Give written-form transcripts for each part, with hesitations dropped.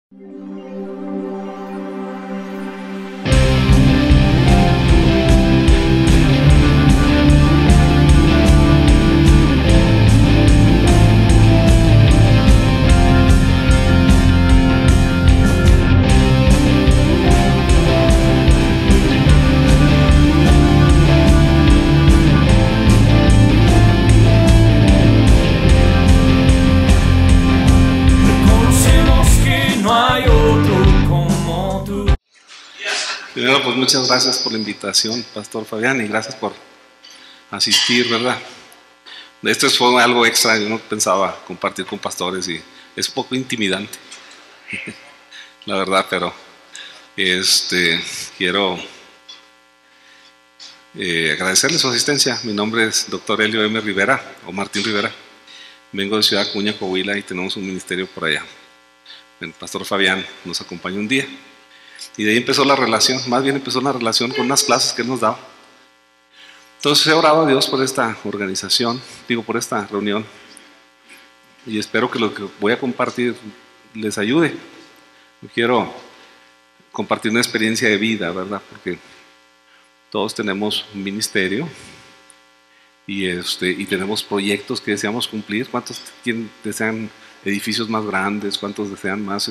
Primero, pues muchas gracias por la invitación, Pastor Fabián, y gracias por asistir, ¿verdad? Esto fue algo extra, yo no pensaba compartir con pastores y es un poco intimidante, la verdad, pero quiero agradecerle su asistencia. Mi nombre es Dr. Elio M. Rivera, o Martín Rivera. Vengo de Ciudad Acuña, Coahuila, y tenemos un ministerio por allá. El Pastor Fabián nos acompañó un día. Y de ahí empezó la relación, más bien empezó una relación con unas clases que él nos daba. Entonces he orado a Dios por esta organización, por esta reunión, y espero que lo que voy a compartir les ayude. Yo quiero compartir una experiencia de vida, ¿verdad? Porque todos tenemos un ministerio y tenemos proyectos que deseamos cumplir. ¿Cuántos desean edificios más grandes? ¿Cuántos desean más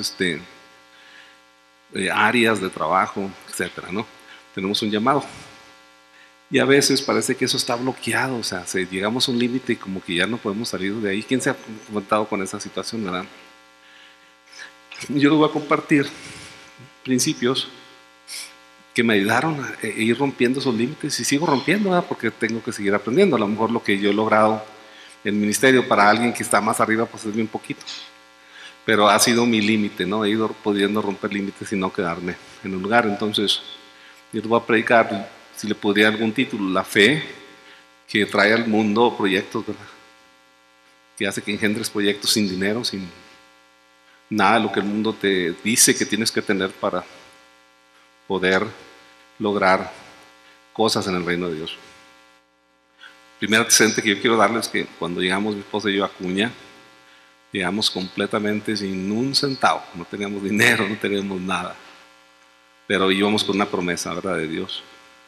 áreas de trabajo, etcétera, ¿no? Tenemos un llamado. Y a veces parece que eso está bloqueado, o sea, llegamos a un límite y como que ya no podemos salir de ahí. ¿Quién se ha confrontado con esa situación, verdad? Yo les voy a compartir principios que me ayudaron a ir rompiendo esos límites y sigo rompiendo, ¿verdad? Porque tengo que seguir aprendiendo. A lo mejor lo que yo he logrado en el ministerio para alguien que está más arriba, pues es bien poquito. Pero ha sido mi límite, ¿no? He ido pudiendo romper límites y no quedarme en un lugar. Entonces, yo te voy a predicar, si le podría algún título, la fe que trae al mundo proyectos, ¿verdad? Que hace que engendres proyectos sin dinero, sin nada de lo que el mundo te dice que tienes que tener para poder lograr cosas en el reino de Dios. Primer antecedente que yo quiero darles es que cuando llegamos mi esposa y yo a Acuña, llegamos completamente sin un centavo, no teníamos dinero, no teníamos nada, pero íbamos con una promesa, ¿verdad?, de Dios.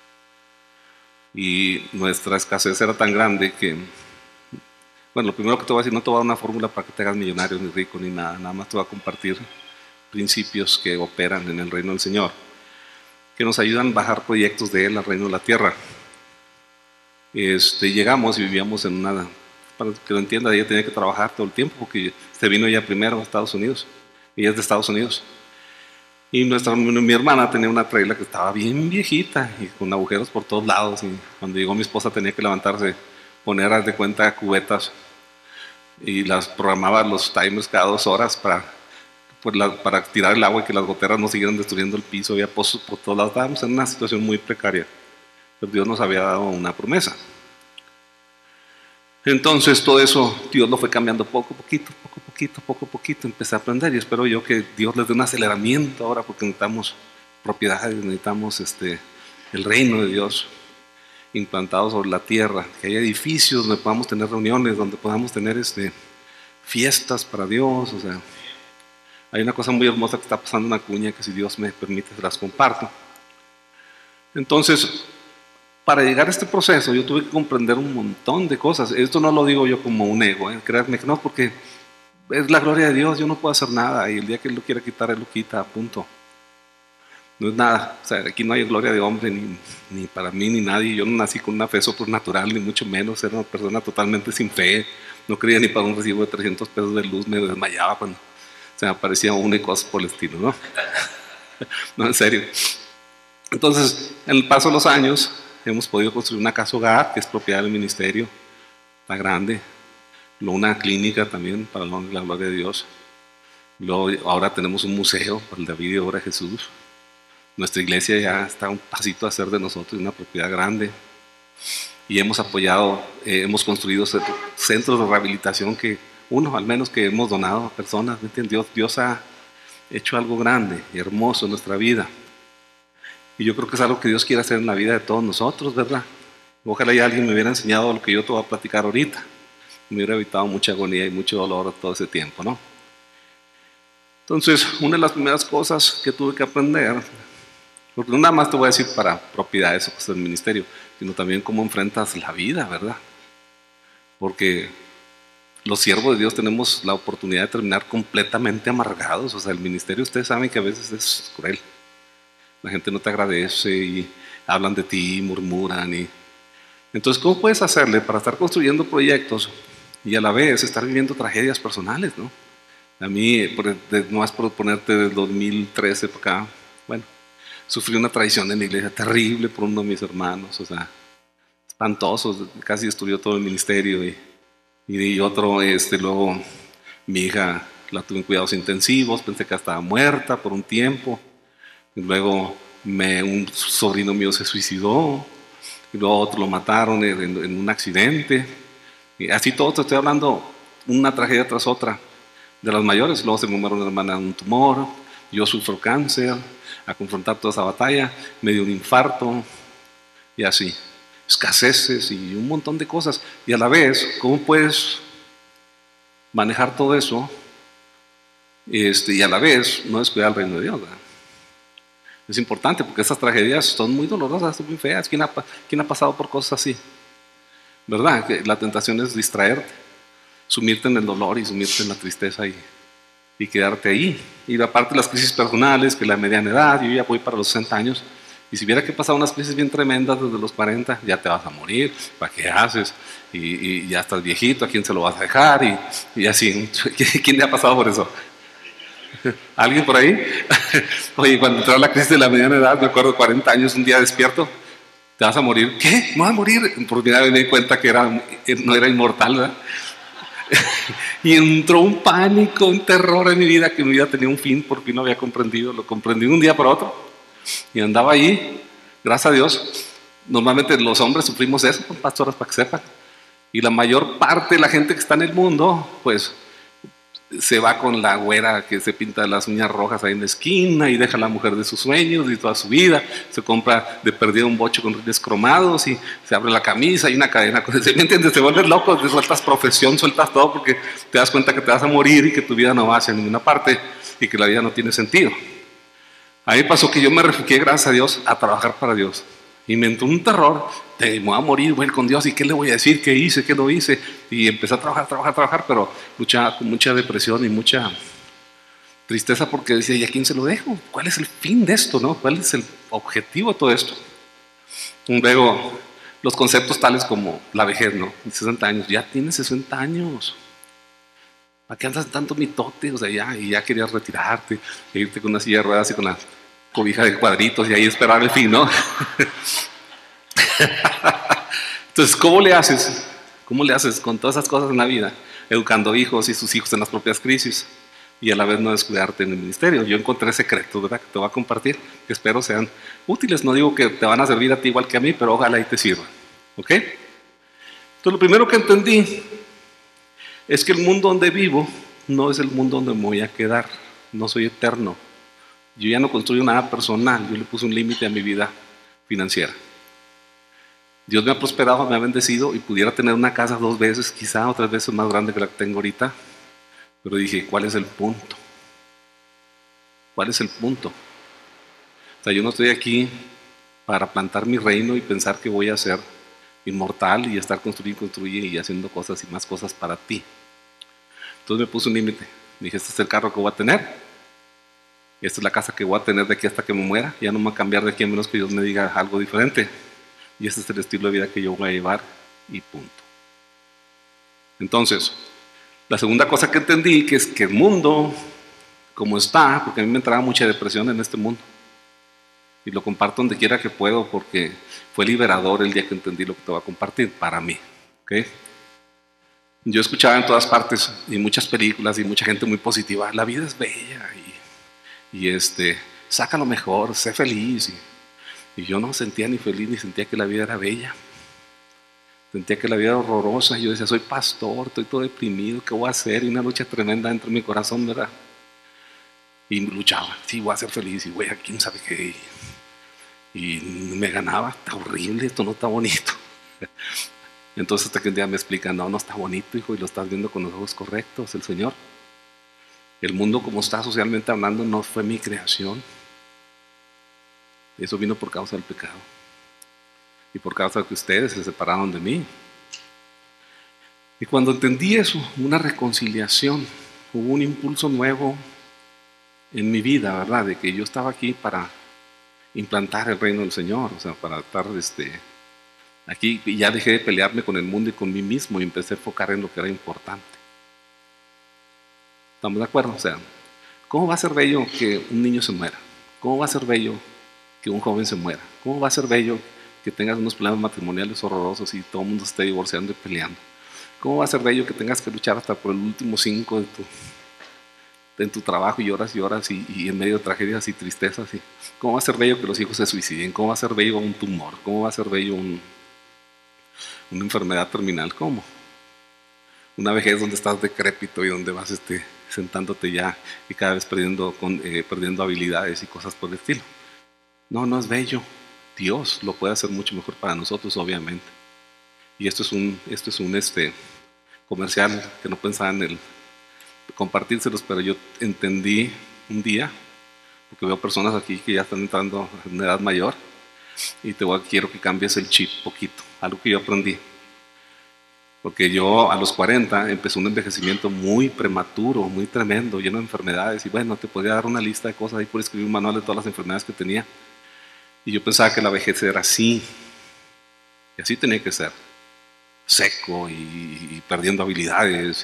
Y nuestra escasez era tan grande que, bueno, lo primero que te voy a decir, no te voy a dar una fórmula para que te hagas millonario, ni rico, ni nada, nada más te voy a compartir principios que operan en el reino del Señor, que nos ayudan a bajar proyectos de Él al reino de la tierra. Llegamos y vivíamos en una... Para que lo entienda, ella tenía que trabajar todo el tiempo porque se vino ella primero a Estados Unidos. Ella es de Estados Unidos. Y mi hermana tenía una trailer que estaba bien viejita y con agujeros por todos lados. Y cuando llegó mi esposa tenía que levantarse, poner de cuenta cubetas y las programaba los timers cada 2 horas para tirar el agua y que las goteras no siguieran destruyendo el piso. Había pozos por todos lados. Estábamos en una situación muy precaria. Pero Dios nos había dado una promesa. Entonces todo eso Dios lo fue cambiando poco a poquito, empecé a aprender y espero yo que Dios les dé un aceleramiento ahora porque necesitamos propiedades, necesitamos el reino de Dios implantado sobre la tierra, que haya edificios donde podamos tener reuniones, donde podamos tener fiestas para Dios. O sea, hay una cosa muy hermosa que está pasando en Acuña que si Dios me permite se las comparto. Entonces, para llegar a este proceso yo tuve que comprender un montón de cosas. Esto no lo digo yo como un ego, créanme que no, porque es la gloria de Dios, yo no puedo hacer nada y el día que Él lo quiera quitar, Él lo quita, punto. No es nada, o sea, aquí no hay gloria de hombre ni para mí ni nadie. Yo no nací con una fe sobrenatural, ni mucho menos, era una persona totalmente sin fe, no creía ni para un recibo de 300 pesos de luz, me desmayaba cuando se me aparecía una y cosas por el estilo, ¿no? No, en serio. Entonces, en el paso de los años, hemos podido construir una casa hogar que es propiedad del ministerio, está grande, una clínica también para la gloria de Dios. Luego, ahora tenemos un museo para el David y Obra de Jesús. Nuestra iglesia ya está un pasito a hacer de nosotros, una propiedad grande. Y hemos apoyado, hemos construido centros de rehabilitación al menos que hemos donado a personas. ¿Me entiendes? Dios ha hecho algo grande y hermoso en nuestra vida. Y yo creo que es algo que Dios quiere hacer en la vida de todos nosotros, ¿verdad? Ojalá ya alguien me hubiera enseñado lo que yo te voy a platicar ahorita. Me hubiera evitado mucha agonía y mucho dolor todo ese tiempo, ¿no? Entonces, una de las primeras cosas que tuve que aprender, porque no nada más te voy a decir para propiedades o cosas del ministerio, sino también cómo enfrentas la vida, ¿verdad? Porque los siervos de Dios tenemos la oportunidad de terminar completamente amargados. O sea, el ministerio, ustedes saben que a veces es cruel. La gente no te agradece y hablan de ti, murmuran. Entonces, ¿cómo puedes hacerle para estar construyendo proyectos y a la vez estar viviendo tragedias personales, ¿no? A mí, no es por ponerte del 2013 para acá, bueno, sufrí una traición en la iglesia terrible por uno de mis hermanos, o sea, espantoso, casi destruyó todo el ministerio y otro, luego mi hija la tuve en cuidados intensivos, pensé que estaba muerta por un tiempo, y luego un sobrino mío se suicidó, y luego otro lo mataron en un accidente, y así todo te estoy hablando, una tragedia tras otra, de las mayores. Luego se me muere una hermana de un tumor, yo sufro cáncer, a confrontar toda esa batalla, me dio un infarto, y así, escaseces y un montón de cosas, y a la vez, ¿cómo puedes manejar todo eso y a la vez no descuidar el reino de Dios, ¿verdad? Es importante porque estas tragedias son muy dolorosas, son muy feas. ¿Quién ha pasado por cosas así? ¿Verdad? Que la tentación es distraerte, sumirte en el dolor y sumirte en la tristeza y quedarte ahí. Y aparte las crisis personales, que la mediana edad, yo ya voy para los 60 años, y si hubiera que pasar unas crisis bien tremendas desde los 40, ya te vas a morir, ¿para qué haces? Y ya estás viejito, ¿a quién se lo vas a dejar? Y así, ¿quién le ha pasado por eso? ¿Alguien por ahí? Oye, cuando entró la crisis de la mediana edad, me acuerdo, 40 años, un día despierto, ¿te vas a morir? ¿Qué? ¿Me vas a morir? Por primera vez me di cuenta que no era inmortal, ¿verdad? Y entró un pánico, un terror en mi vida, que mi vida tenía un fin, por fin no había comprendido, lo comprendí de un día para otro. Y andaba ahí, gracias a Dios. Normalmente los hombres sufrimos eso, pastores, para que sepan. Y la mayor parte de la gente que está en el mundo, pues se va con la güera que se pinta las uñas rojas ahí en la esquina y deja a la mujer de sus sueños y toda su vida. Se compra de perdido un bocho con rines cromados y se abre la camisa y una cadena. ¿Me entiendes? Te vuelves loco, te sueltas profesión, sueltas todo porque te das cuenta que te vas a morir y que tu vida no va hacia ninguna parte y que la vida no tiene sentido. A mí pasó que yo me refugié, gracias a Dios, a trabajar para Dios. Y me entró un terror, me voy a morir, voy a ir con Dios, ¿y qué le voy a decir? ¿Qué hice? ¿Qué no hice? Y empecé a trabajar, pero luchaba con mucha depresión y mucha tristeza porque decía, ¿y a quién se lo dejo? ¿Cuál es el fin de esto? ¿No? ¿Cuál es el objetivo de todo esto? Y luego, los conceptos tales como la vejez, ¿no? 60 años, ya tienes 60 años. ¿Para qué andas tanto mitote? O sea, ya querías retirarte, e irte con una silla de ruedas y con la cobija de cuadritos y ahí esperar el fin, ¿no? Entonces, ¿cómo le haces? ¿Cómo le haces con todas esas cosas en la vida? Educando hijos y sus hijos en las propias crisis y a la vez no descuidarte en el ministerio. Yo encontré secretos, ¿verdad? Que te voy a compartir, que espero sean útiles. No digo que te van a servir a ti igual que a mí, pero ojalá y te sirvan. ¿Ok? Entonces, lo primero que entendí es que el mundo donde vivo no es el mundo donde me voy a quedar. No soy eterno. Yo ya no construyo nada personal. Yo le puse un límite a mi vida financiera. Dios me ha prosperado, me ha bendecido y pudiera tener una casa 2 veces, quizá, o 3 veces más grande que la que tengo ahorita. Pero dije, ¿cuál es el punto? ¿Cuál es el punto? O sea, yo no estoy aquí para plantar mi reino y pensar que voy a ser inmortal y estar construye y haciendo cosas y más cosas para ti. Entonces me puse un límite. Dije, este es el carro que voy a tener. Esta es la casa que voy a tener de aquí hasta que me muera. Ya no me voy a cambiar de aquí a menos que Dios me diga algo diferente. Y este es el estilo de vida que yo voy a llevar y punto. Entonces, la segunda cosa que entendí que es que el mundo, como está, porque a mí me entraba mucha depresión en este mundo. Y lo comparto donde quiera que puedo porque fue liberador el día que entendí lo que te voy a compartir para mí. ¿Okay? Yo escuchaba en todas partes y muchas películas y mucha gente muy positiva, la vida es bella y saca lo mejor, sé feliz. Y yo no sentía ni feliz ni sentía que la vida era bella. Sentía que la vida era horrorosa. Yo decía, soy pastor, estoy todo deprimido, ¿qué voy a hacer? Y una lucha tremenda dentro de mi corazón, ¿verdad? Y luchaba, sí, voy a ser feliz y voy a quién sabe qué. Y me ganaba, está horrible, esto no está bonito. Entonces hasta que un día me explican, no está bonito, hijo, y lo estás viendo con los ojos correctos, el Señor. El mundo como está socialmente hablando no fue mi creación. Eso vino por causa del pecado. Y por causa de que ustedes se separaron de mí. Y cuando entendí eso, una reconciliación, hubo un impulso nuevo en mi vida, ¿verdad? De que yo estaba aquí para implantar el reino del Señor, o sea, para estar aquí, y ya dejé de pelearme con el mundo y con mí mismo y empecé a enfocar en lo que era importante. ¿Estamos de acuerdo? O sea, ¿cómo va a ser bello que un niño se muera? ¿Cómo va a ser bello que un joven se muera? ¿Cómo va a ser bello que tengas unos problemas matrimoniales horrorosos y todo el mundo se esté divorciando y peleando? ¿Cómo va a ser bello que tengas que luchar hasta por el último 5 en tu trabajo y horas y en medio de tragedias y tristezas? ¿Cómo va a ser bello que los hijos se suiciden? ¿Cómo va a ser bello un tumor? ¿Cómo va a ser bello una enfermedad terminal? ¿Cómo? Una vejez donde estás decrépito y donde vas sentándote ya y cada vez perdiendo habilidades y cosas por el estilo. No, no es bello. Dios lo puede hacer mucho mejor para nosotros, obviamente. Y esto es un comercial que no pensaba en compartírselos, pero yo entendí un día, porque veo personas aquí que ya están entrando en una edad mayor, y quiero que cambies el chip poquito, algo que yo aprendí. Porque yo a los 40 empecé un envejecimiento muy prematuro, muy tremendo, lleno de enfermedades, y bueno, te podría dar una lista de cosas ahí por escribir un manual de todas las enfermedades que tenía. Y yo pensaba que la vejez era así, y así tenía que ser, seco y perdiendo habilidades,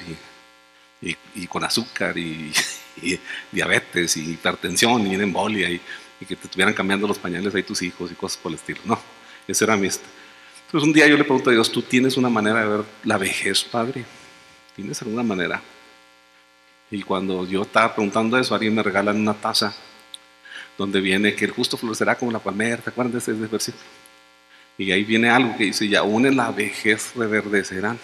y con azúcar, y diabetes, y hipertensión, y embolia, y que te estuvieran cambiando los pañales ahí tus hijos y cosas por el estilo. No, ese era mi... Entonces un día yo le pregunto a Dios, ¿tú tienes una manera de ver la vejez, Padre? ¿Tienes alguna manera? Y cuando yo estaba preguntando eso, alguien me regala una taza donde viene que el justo florecerá como la palmera. ¿Te acuerdan de ese versículo? Y ahí viene algo que dice, y aún en la vejez reverdecerán.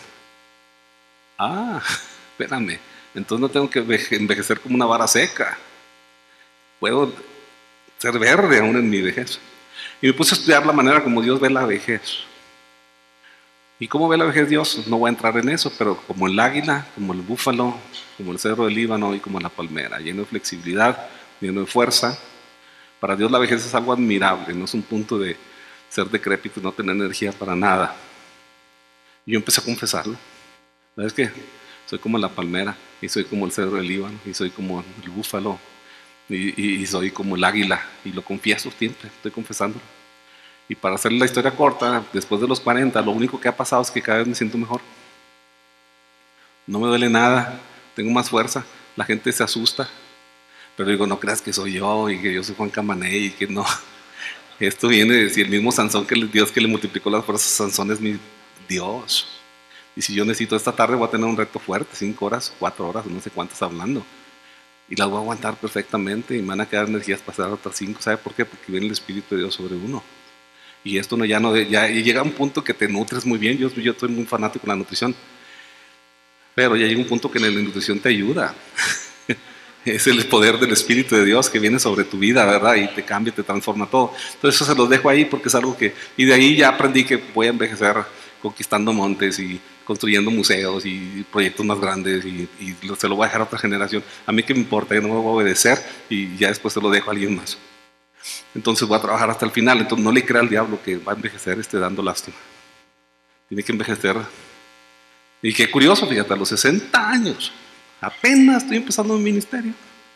Ah, espérame, entonces no tengo que envejecer como una vara seca. Puedo ser verde aún en mi vejez. Y me puse a estudiar la manera como Dios ve la vejez. ¿Y cómo ve la vejez Dios? No voy a entrar en eso, pero como el águila, como el búfalo, como el cedro del Líbano y como la palmera, lleno de flexibilidad, lleno de fuerza. Para Dios la vejez es algo admirable, no es un punto de ser decrépito y no tener energía para nada. Y yo empecé a confesarlo. ¿Sabes qué? Soy como la palmera, y soy como el cedro del Líbano, y soy como el búfalo, y soy como el águila, y lo confieso siempre, estoy confesándolo. Y para hacer la historia corta, después de los 40, lo único que ha pasado es que cada vez me siento mejor. No me duele nada, tengo más fuerza, la gente se asusta, pero digo, no creas que soy yo y que yo soy Juan Camané y que no. Esto viene de decir, el mismo Sansón, que el Dios que le multiplicó las fuerzas, Sansón es mi Dios. Y si yo necesito esta tarde, voy a tener un reto fuerte, 5 horas, 4 horas, no sé cuántas hablando. Y las voy a aguantar perfectamente y me van a quedar energías para hacer otras 5. ¿Sabe por qué? Porque viene el Espíritu de Dios sobre uno. Y esto ya llega a un punto que te nutres muy bien. Yo estoy muy fanático de la nutrición. Pero ya llega un punto que en la nutrición te ayuda. Es el poder del Espíritu de Dios que viene sobre tu vida, ¿verdad? Y te cambia, te transforma todo. Entonces eso se los dejo ahí porque es algo que... Y de ahí ya aprendí que voy a envejecer conquistando montes y construyendo museos y proyectos más grandes y se lo voy a dejar a otra generación. A mí qué me importa, yo no me voy a obedecer y ya después se lo dejo a alguien más. Entonces voy a trabajar hasta el final. Entonces no le crea al diablo que va a envejecer dando lástima. Tiene que envejecer. Y qué curioso, fíjate, a los 60 años, apenas estoy empezando mi ministerio.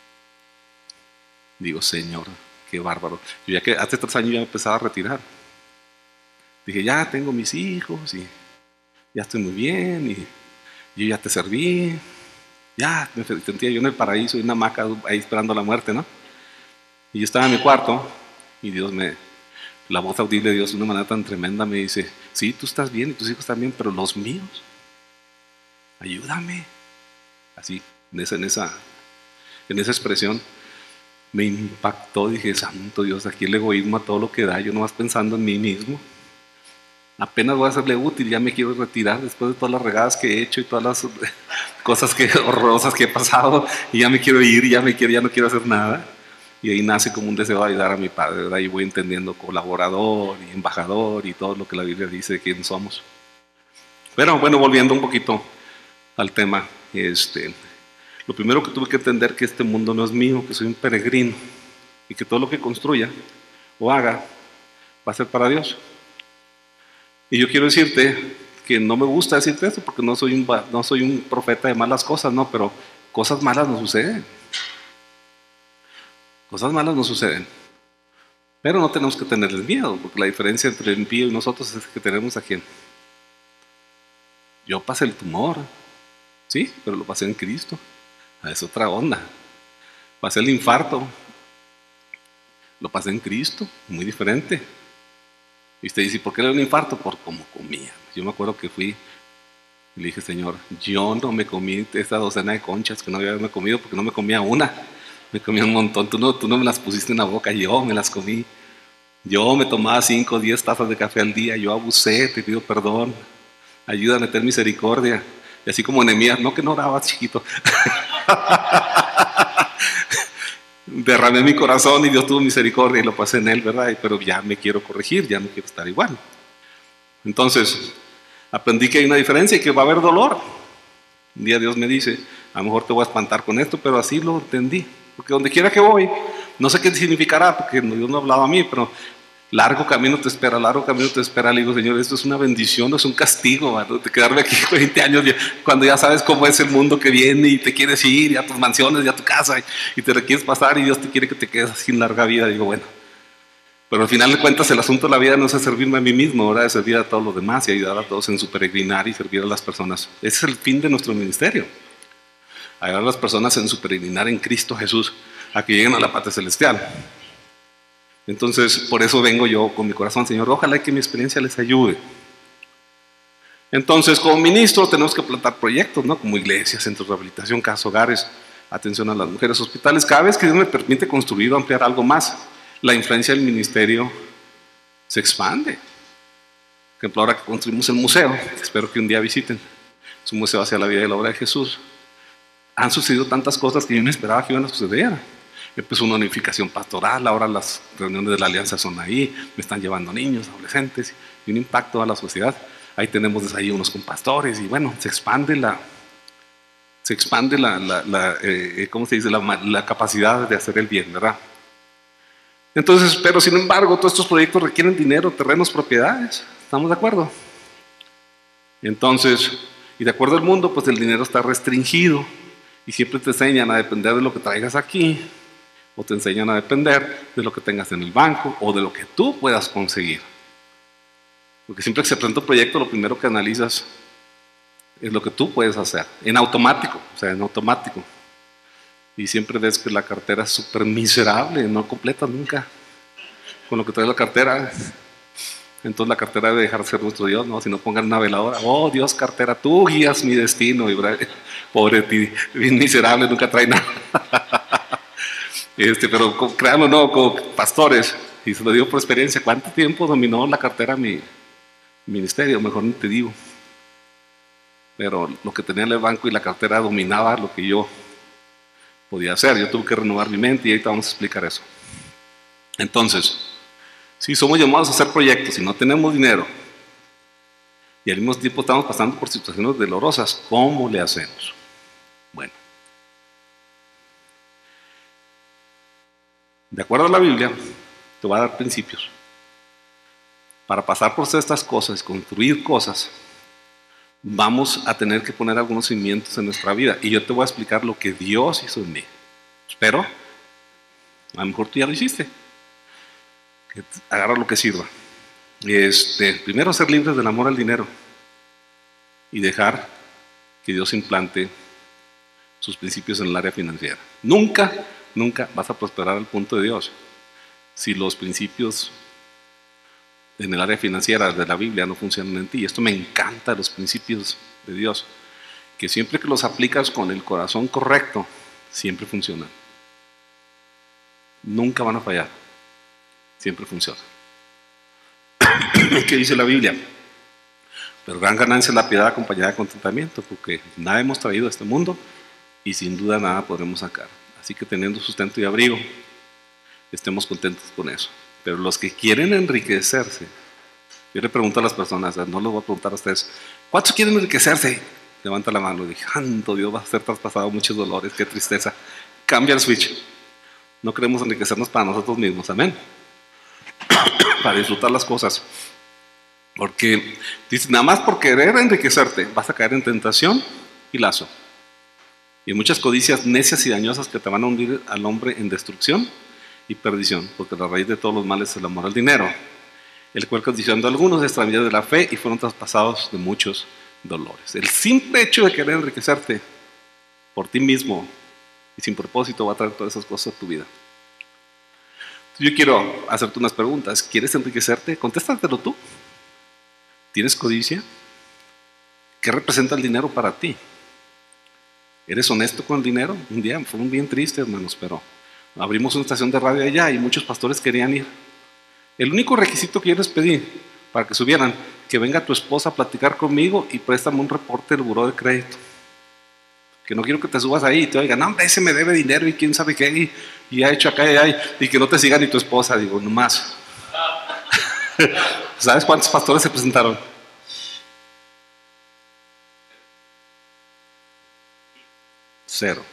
Digo, Señor, qué bárbaro. Yo ya que hace 3 años ya me empezaba a retirar. Dije, ya tengo mis hijos y ya estoy muy bien y yo ya te serví. Ya me sentía yo en el paraíso, en una hamaca ahí esperando la muerte, ¿no? Y yo estaba en mi cuarto y la voz audible de Dios de una manera tan tremenda me dice, sí, tú estás bien y tus hijos están bien, pero los míos, ayúdame. Así, en esa expresión me impactó. Dije, santo Dios, aquí el egoísmo a todo lo que da, yo nomás pensando en mí mismo. Apenas voy a serle útil, ya me quiero retirar después de todas las regadas que he hecho y todas las cosas horrorosas que he pasado, y ya me quiero ir, ya no quiero hacer nada. Y ahí nace como un deseo de ayudar a mi padre, ¿verdad? Y voy entendiendo colaborador y embajador y todo lo que la Biblia dice de quién somos. Pero bueno, volviendo un poquito al tema, Lo primero que tuve que entender que este mundo no es mío, que soy un peregrino y que todo lo que construya o haga va a ser para Dios. Y yo quiero decirte que no me gusta decirte esto porque no soy un profeta de malas cosas, no, pero cosas malas no suceden. Cosas malas no suceden. Pero no tenemos que tenerles miedo, porque la diferencia entre el impío y nosotros es que tenemos a quién. Yo pasé el tumor, sí, pero lo pasé en Cristo. Es otra onda. Pasé el infarto, lo pasé en Cristo, muy diferente. Y usted dice, ¿por qué le dio un infarto? Por cómo comía. Yo me acuerdo que fui y le dije, Señor, yo no me comí esa docena de conchas que no había comido porque no me comía una. Me comía un montón. Tú no me las pusiste en la boca, yo me las comí. Yo me tomaba 5 o 10 tazas de café al día. Yo abusé, te pido perdón. Ayúdame a tener misericordia. Y así como Nehemías, no que no orabas, chiquito. Derramé mi corazón y Dios tuvo misericordia y lo pasé en él, ¿verdad? Pero ya me quiero corregir, ya no quiero estar igual. Entonces, aprendí que hay una diferencia y que va a haber dolor. Un día Dios me dice, a lo mejor te voy a espantar con esto, pero así lo entendí. Porque donde quiera que voy, no sé qué significará, porque Dios no ha hablado a mí, pero largo camino te espera, largo camino te espera. Le digo, Señor, esto es una bendición, no es un castigo, ¿verdad? De quedarme aquí 20 años, cuando ya sabes cómo es el mundo que viene y te quieres ir, y a tus mansiones, y a tu casa, y te quieres pasar, y Dios te quiere que te quedes así en larga vida. Digo, bueno, pero al final de cuentas el asunto de la vida no es servirme a mí mismo, ahora es servir a todos los demás y ayudar a todos en su peregrinar y servir a las personas. Ese es el fin de nuestro ministerio. Ayudar a las personas en su peregrinar en Cristo Jesús a que lleguen a la patria celestial. Entonces, por eso vengo yo con mi corazón, Señor, ojalá que mi experiencia les ayude. Entonces, como ministro tenemos que plantar proyectos, ¿no? Como iglesias, centros de rehabilitación, casas, hogares, atención a las mujeres, hospitales. Cada vez que Dios me permite construir o ampliar algo más, la influencia del ministerio se expande. Por ejemplo, ahora que construimos el museo, espero que un día visiten, es un museo hacia la vida y la obra de Jesús. Han sucedido tantas cosas que yo no esperaba que iban a suceder. Empezó una unificación pastoral, ahora las reuniones de la alianza son ahí, me están llevando niños, adolescentes, y un impacto a la sociedad. Ahí tenemos desayunos con pastores, y bueno, se expande ¿cómo se dice? La capacidad de hacer el bien, ¿verdad? Entonces, pero sin embargo, todos estos proyectos requieren dinero, terrenos, propiedades. ¿Estamos de acuerdo? Entonces, y de acuerdo al mundo, pues el dinero está restringido y siempre te enseñan a depender de lo que traigas aquí, o te enseñan a depender de lo que tengas en el banco o de lo que tú puedas conseguir. Porque siempre que se presenta un proyecto, lo primero que analizas es lo que tú puedes hacer, en automático, o sea, en automático. Y siempre ves que la cartera es súper miserable, no completa nunca. Con lo que trae la cartera, entonces la cartera debe dejar de ser nuestro Dios, ¿no? Si no pongan una veladora, oh Dios, cartera, tú guías mi destino. Y, pobre ti, bien miserable, nunca trae nada. Pero créanlo, no, como pastores, y se lo digo por experiencia, ¿cuánto tiempo dominó la cartera mi ministerio? Mejor ni te digo. Pero lo que tenía en el banco y la cartera dominaba lo que yo podía hacer. Yo tuve que renovar mi mente y ahorita vamos a explicar eso. Entonces, si somos llamados a hacer proyectos y no tenemos dinero y al mismo tiempo estamos pasando por situaciones dolorosas, ¿cómo le hacemos? Bueno, de acuerdo a la Biblia, te va a dar principios. Para pasar por estas cosas, construir cosas, vamos a tener que poner algunos cimientos en nuestra vida. Y yo te voy a explicar lo que Dios hizo en mí. Espero, a lo mejor tú ya lo hiciste. Agarra lo que sirva. Primero, ser libres del amor al dinero y dejar que Dios implante sus principios en el área financiera. Nunca vas a prosperar al punto de Dios si los principios en el área financiera de la Biblia no funcionan en ti. Y esto me encanta, los principios de Dios, que siempre que los aplicas con el corazón correcto, siempre funcionan. Nunca van a fallar. Siempre funciona. ¿Qué dice la Biblia? Pero gran ganancia es la piedad acompañada de contentamiento, porque nada hemos traído a este mundo y sin duda nada podremos sacar. Así que teniendo sustento y abrigo, estemos contentos con eso. Pero los que quieren enriquecerse, yo le pregunto a las personas, no les voy a preguntar a ustedes, ¿cuántos quieren enriquecerse? Levanta la mano y dije, santo Dios, vas a ser traspasado muchos dolores, qué tristeza. Cambia el switch. No queremos enriquecernos para nosotros mismos, amén. Para disfrutar las cosas. Porque, dice, nada más por querer enriquecerte, vas a caer en tentación y lazo. Y muchas codicias necias y dañosas que te van a hundir al hombre en destrucción y perdición, porque la raíz de todos los males es el amor al dinero, el cual condicionando a algunos extraviaron de la fe y fueron traspasados de muchos dolores. El simple hecho de querer enriquecerte por ti mismo y sin propósito va a traer todas esas cosas a tu vida. Yo quiero hacerte unas preguntas. ¿Quieres enriquecerte? Contéstatelo tú. ¿Tienes codicia? ¿Qué representa el dinero para ti? ¿Eres honesto con el dinero? Un día fue un bien triste, hermanos, pero abrimos una estación de radio allá y muchos pastores querían ir. El único requisito que yo les pedí para que subieran, que venga tu esposa a platicar conmigo y préstame un reporte del buró de crédito. Que no quiero que te subas ahí y te oigan, no, hombre, ese me debe dinero y quién sabe qué, y ha hecho acá y allá, y que no te siga ni tu esposa. Digo, nomás. ¿Sabes cuántos pastores se presentaron? Cero.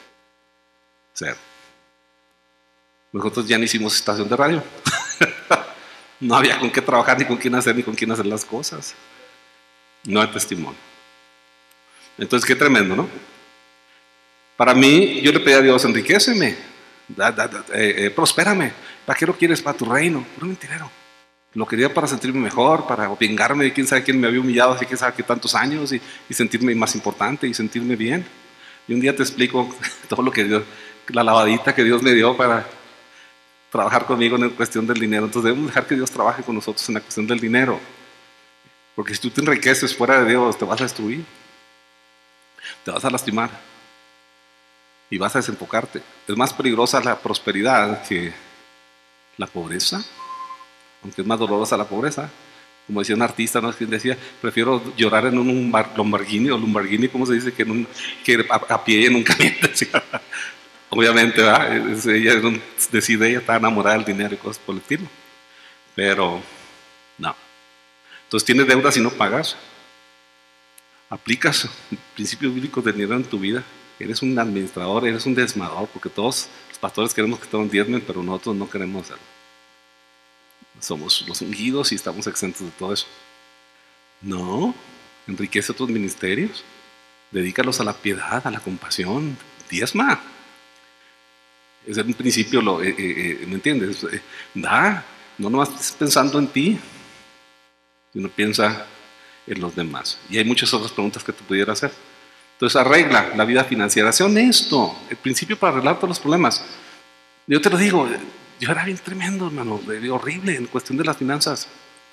Nosotros ya no hicimos estación de radio. No había con qué trabajar, ni con quién hacer, ni con quién hacer las cosas. No hay testimonio. Entonces, qué tremendo, ¿no? Para mí, yo le pedí a Dios, enriquéceme, prospérame. ¿Para qué lo quieres? Para tu reino. Puro mentirero. Lo quería para sentirme mejor, para vengarme de quién sabe quién me había humillado hace quién sabe qué tantos años y sentirme más importante y sentirme bien. Y un día te explico todo lo que Dios, la lavadita que Dios me dio para trabajar conmigo en la cuestión del dinero. Entonces debemos dejar que Dios trabaje con nosotros en la cuestión del dinero. Porque si tú te enriqueces fuera de Dios, te vas a destruir. Te vas a lastimar. Y vas a desenfocarte. Es más peligrosa la prosperidad que la pobreza. Aunque es más dolorosa la pobreza. Como decía un artista, ¿no? Quien decía, prefiero llorar en un Lamborghini, ¿cómo se dice? Que a pie en un camión. Obviamente, ¿verdad? Ella decide, ella está enamorada del dinero y cosas por el estilo. Pero, no. Entonces tienes deudas y no pagas. Aplicas principios bíblicos de dinero en tu vida. Eres un administrador, eres un diezmador, porque todos los pastores queremos que todos diezmen, pero nosotros no queremos hacerlo. Somos los ungidos y estamos exentos de todo eso. No, enriquece tus ministerios, dedícalos a la piedad, a la compasión, diezma. Es un principio, ¿me entiendes? Da, no nomás estés pensando en ti, sino piensa en los demás. Y hay muchas otras preguntas que te pudiera hacer. Entonces arregla la vida financiera, sé honesto, el principio para arreglar todos los problemas. Yo te lo digo, yo era bien tremendo, hermano, horrible en cuestión de las finanzas.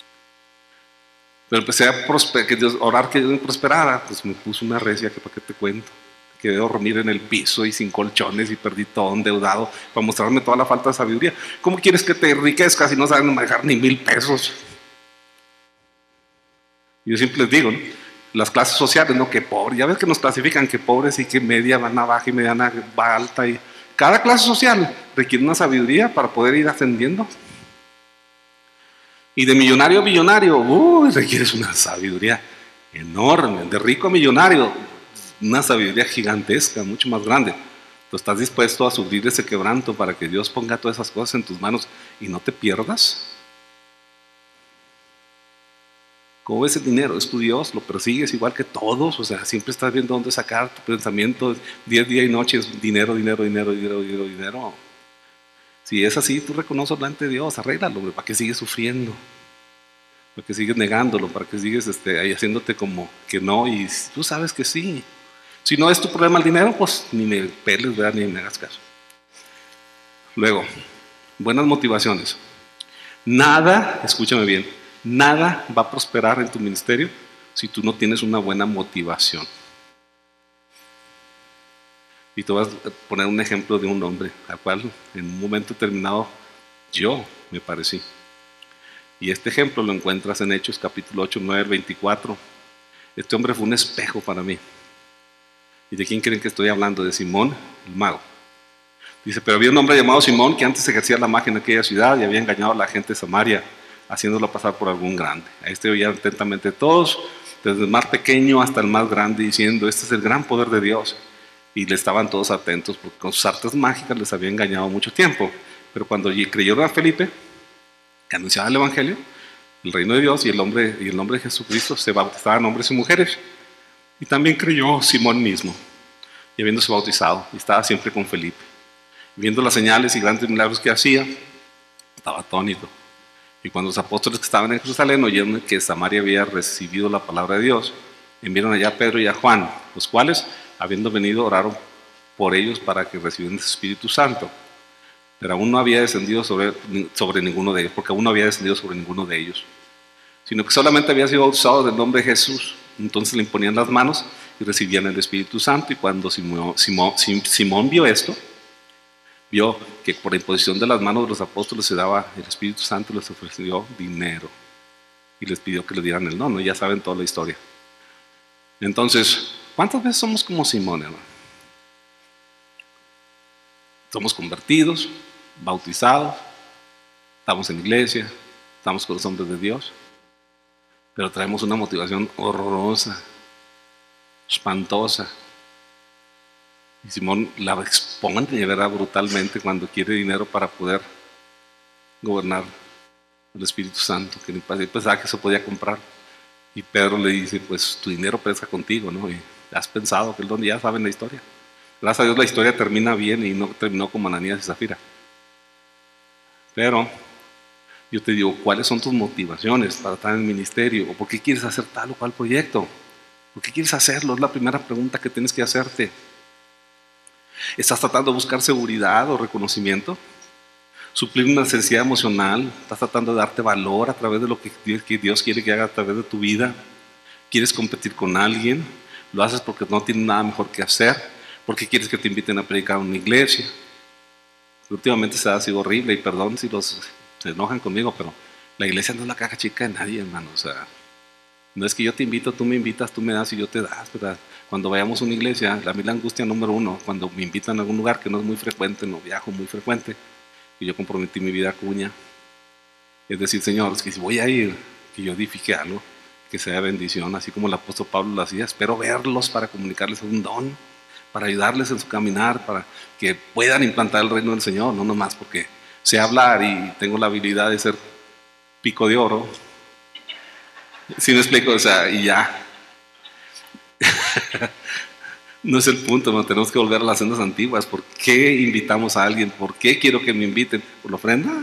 Pero empecé a orar que Dios me prosperara, pues me puso una recia que para qué te cuento. Quedé dormir en el piso y sin colchones y perdí todo endeudado para mostrarme toda la falta de sabiduría. ¿Cómo quieres que te enriquezcas si no sabes manejar ni 1,000 pesos? Yo siempre les digo, ¿no? Las clases sociales, ¿no? Que pobre, ya ves que nos clasifican que pobres y que media van a baja y mediana va alta. Y cada clase social requiere una sabiduría para poder ir ascendiendo. Y de millonario a millonario, requieres una sabiduría enorme. De rico a millonario, una sabiduría gigantesca, mucho más grande. ¿Tú estás dispuesto a sufrir ese quebranto para que Dios ponga todas esas cosas en tus manos y no te pierdas? ¿Cómo ves el dinero? Es tu Dios, lo persigues igual que todos, o sea, siempre estás viendo dónde sacar tu pensamiento, día y noche es dinero. Si es así, tú reconoces delante de Dios, arréglalo, ¿para qué sigues sufriendo? ¿Para qué sigues negándolo? ¿Para qué sigues ahí haciéndote como que no? Y tú sabes que sí. Si no es tu problema el dinero, pues ni me peles, ¿verdad? Ni me hagas caso. Luego, buenas motivaciones. Nada, escúchame bien, nada va a prosperar en tu ministerio si tú no tienes una buena motivación. Y te voy a poner un ejemplo de un hombre al cual en un momento determinado yo me parecí. Y este ejemplo lo encuentras en Hechos capítulo 8, 9, 24. Este hombre fue un espejo para mí. ¿Y de quién creen que estoy hablando? De Simón, el mago. Dice, pero había un hombre llamado Simón que antes ejercía la magia en aquella ciudad y había engañado a la gente de Samaria, haciéndolo pasar por algún grande. A este oían atentamente todos desde el más pequeño hasta el más grande, diciendo, este es el gran poder de Dios. Y le estaban todos atentos, porque con sus artes mágicas les había engañado mucho tiempo. Pero cuando creyeron a Felipe, que anunciaba el Evangelio, el reino de Dios y el nombre de Jesucristo, se bautizaban hombres y mujeres. Y también creyó Simón mismo, y habiéndose bautizado, y estaba siempre con Felipe. Viendo las señales y grandes milagros que hacía, estaba atónito. Y cuando los apóstoles que estaban en Jerusalén oyeron que Samaria había recibido la palabra de Dios, enviaron allá a Pedro y a Juan, los cuales, habiendo venido, oraron por ellos para que recibieran el Espíritu Santo. Pero aún no había descendido sobre ninguno de ellos, porque aún no había descendido sobre ninguno de ellos, sino que solamente había sido bautizado en el nombre de Jesús. Entonces le imponían las manos y recibían el Espíritu Santo. Y cuando Simón vio esto, vio que por la imposición de las manos de los apóstoles se daba el Espíritu Santo, les ofreció dinero y les pidió que le dieran el no. Ya saben toda la historia. Entonces, ¿cuántas veces somos como Simón, hermano? Somos convertidos, bautizados, estamos en iglesia, estamos con los hombres de Dios, pero traemos una motivación horrorosa, espantosa. Y Simón la exponen de verdad brutalmente cuando quiere dinero para poder gobernar el Espíritu Santo, que ni pensaba que se podía comprar. Y Pedro le dice, pues tu dinero pesa contigo, ¿no? Y has pensado que es donde ya saben la historia. Gracias a Dios la historia termina bien y no terminó como Ananías y Zafira. Pero yo te digo, ¿cuáles son tus motivaciones para estar en el ministerio? ¿O por qué quieres hacer tal o cual proyecto? ¿Por qué quieres hacerlo? Es la primera pregunta que tienes que hacerte. ¿Estás tratando de buscar seguridad o reconocimiento? ¿Suplir una necesidad emocional? ¿Estás tratando de darte valor a través de lo que Dios quiere que haga a través de tu vida? ¿Quieres competir con alguien? ¿Lo haces porque no tienes nada mejor que hacer? ¿Por qué quieres que te inviten a predicar en una iglesia? Últimamente se ha sido horrible, y perdón si se enojan conmigo, pero la iglesia no es la caja chica de nadie, hermano. O sea, no es que yo te invito, tú me invitas, tú me das y yo te das, ¿verdad? Cuando vayamos a una iglesia, a mí la angustia número uno, cuando me invitan a algún lugar que no es muy frecuente, no viajo muy frecuente, y yo comprometí mi vida a cuña, es decir, Señor, es que si voy a ir, que yo edifique algo, que sea bendición, así como el apóstol Pablo lo hacía. Espero verlos para comunicarles un don, para ayudarles en su caminar, para que puedan implantar el reino del Señor, no nomás porque sé hablar y tengo la habilidad de ser pico de oro. ¿Sí me explico? O sea, y ya. No es el punto, no tenemos que volver a las sendas antiguas. ¿Por qué invitamos a alguien? ¿Por qué quiero que me inviten? ¿Por la ofrenda?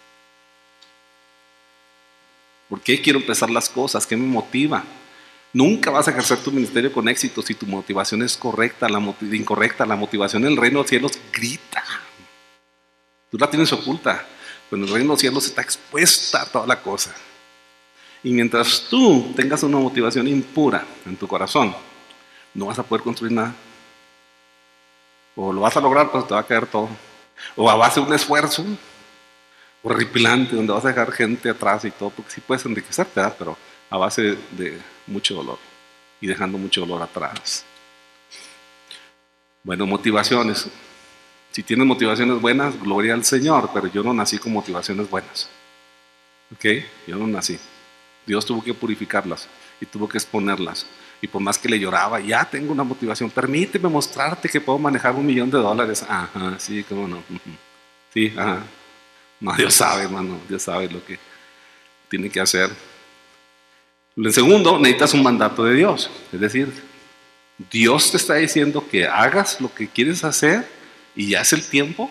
¿Por qué quiero empezar las cosas? ¿Qué me motiva? Nunca vas a ejercer tu ministerio con éxito si tu motivación es correcta, incorrecta. La motivación en el reino de los cielos grita. Tú la tienes oculta, pero en el reino de los cielos está expuesta a toda la cosa. Y mientras tú tengas una motivación impura en tu corazón, no vas a poder construir nada. O lo vas a lograr, pero te va a caer todo. O a base de un esfuerzo horripilante, donde vas a dejar gente atrás y todo, porque sí puedes enriquecerte, ¿verdad? Pero a base de mucho dolor y dejando mucho dolor atrás. Bueno, motivaciones. Si tienes motivaciones buenas, gloria al Señor, pero yo no nací con motivaciones buenas. ¿Ok? Yo no nací. Dios tuvo que purificarlas y tuvo que exponerlas. Y por más que le lloraba, ya tengo una motivación. Permíteme mostrarte que puedo manejar $1,000,000. Ajá, sí, cómo no. Sí, ajá. No, Dios sabe, hermano. Dios sabe lo que tiene que hacer. En segundo, necesitas un mandato de Dios. Es decir, Dios te está diciendo que hagas lo que quieres hacer y ya es el tiempo.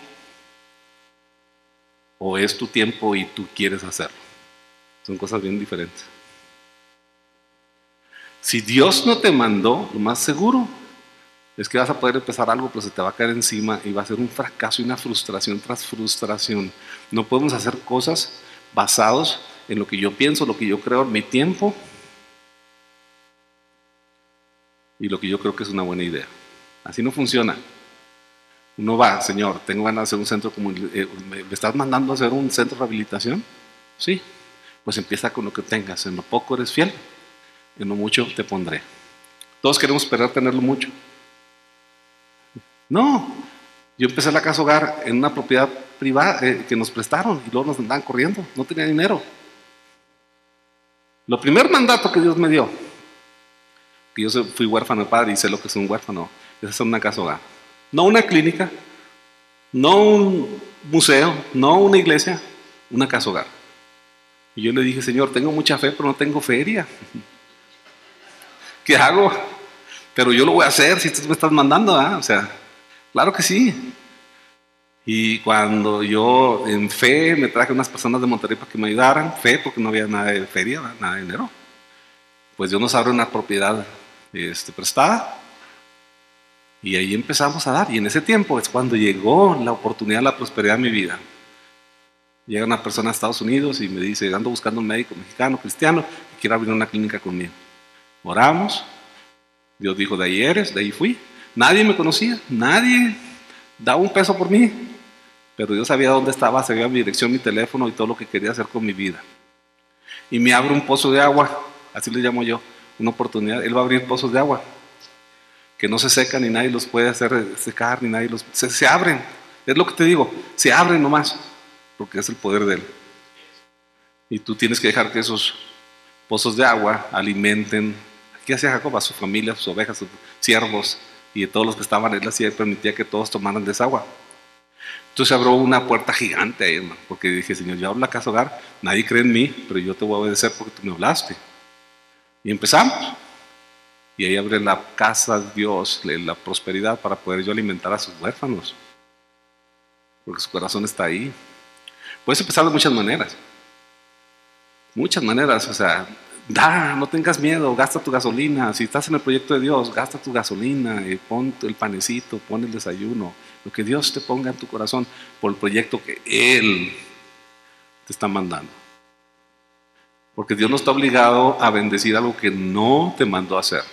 ¿O es tu tiempo y tú quieres hacerlo? Son cosas bien diferentes. Si Dios no te mandó, lo más seguro es que vas a poder empezar algo, pero se te va a caer encima y va a ser un fracaso y una frustración tras frustración. No podemos hacer cosas basados en lo que yo pienso, lo que yo creo en mi tiempo y lo que yo creo que es una buena idea. Así no funciona. Uno va, Señor, tengo ganas de hacer un centro comunitario. ¿Me estás mandando a hacer un centro de rehabilitación? Sí. Pues empieza con lo que tengas. En lo poco eres fiel, en lo mucho te pondré. Todos queremos esperar tenerlo mucho. No, yo empecé la casa hogar en una propiedad privada que nos prestaron y luego nos andaban corriendo, no tenía dinero. Lo primer mandato que Dios me dio que fui huérfano de padre y sé lo que es un huérfano. Es una casa hogar. No una clínica, no un museo, no una iglesia, una casa hogar. Y yo le dije, Señor, tengo mucha fe, pero no tengo feria. ¿Qué hago? Pero yo lo voy a hacer si tú me estás mandando, ¿ah? O sea, claro que sí. Y cuando yo en fe me traje unas personas de Monterrey para que me ayudaran, fe porque no había nada de feria, ¿verdad? Nada de dinero, pues Dios nos abre una propiedad prestada y ahí empezamos a dar. Y en ese tiempo es cuando llegó la oportunidad, la prosperidad en mi vida. Llega una persona a Estados Unidos y me dice, ando buscando un médico mexicano, cristiano, que quiera abrir una clínica conmigo. Oramos, Dios dijo, de ahí eres, de ahí fui. Nadie me conocía, nadie daba un peso por mí, pero Dios sabía dónde estaba, sabía mi dirección, mi teléfono y todo lo que quería hacer con mi vida. Y me abre un pozo de agua, así le llamo yo, una oportunidad. Él va a abrir pozos de agua que no se secan ni nadie los puede hacer secar, ni nadie los... Se abren, es lo que te digo, se abren nomás, porque es el poder de Él. Y tú tienes que dejar que esos pozos de agua alimenten. ¿Qué hacía Jacob? A su familia, a sus ovejas, a sus siervos y a todos los que estaban. Él hacía y permitía que todos tomaran de esa agua. Entonces abrió una puerta gigante ahí, hermano, porque dije, Señor, yo hablo la casa hogar, nadie cree en mí, pero yo te voy a obedecer porque tú me hablaste. Y empezamos. Y ahí abre la casa de Dios, la prosperidad para poder yo alimentar a sus huérfanos. Porque su corazón está ahí. Puedes empezar de muchas maneras. Muchas maneras, o sea, no tengas miedo, gasta tu gasolina. Si estás en el proyecto de Dios, gasta tu gasolina, pon el panecito, pon el desayuno. Lo que Dios te ponga en tu corazón por el proyecto que Él te está mandando. Porque Dios no está obligado a bendecir algo que no te mandó a hacer.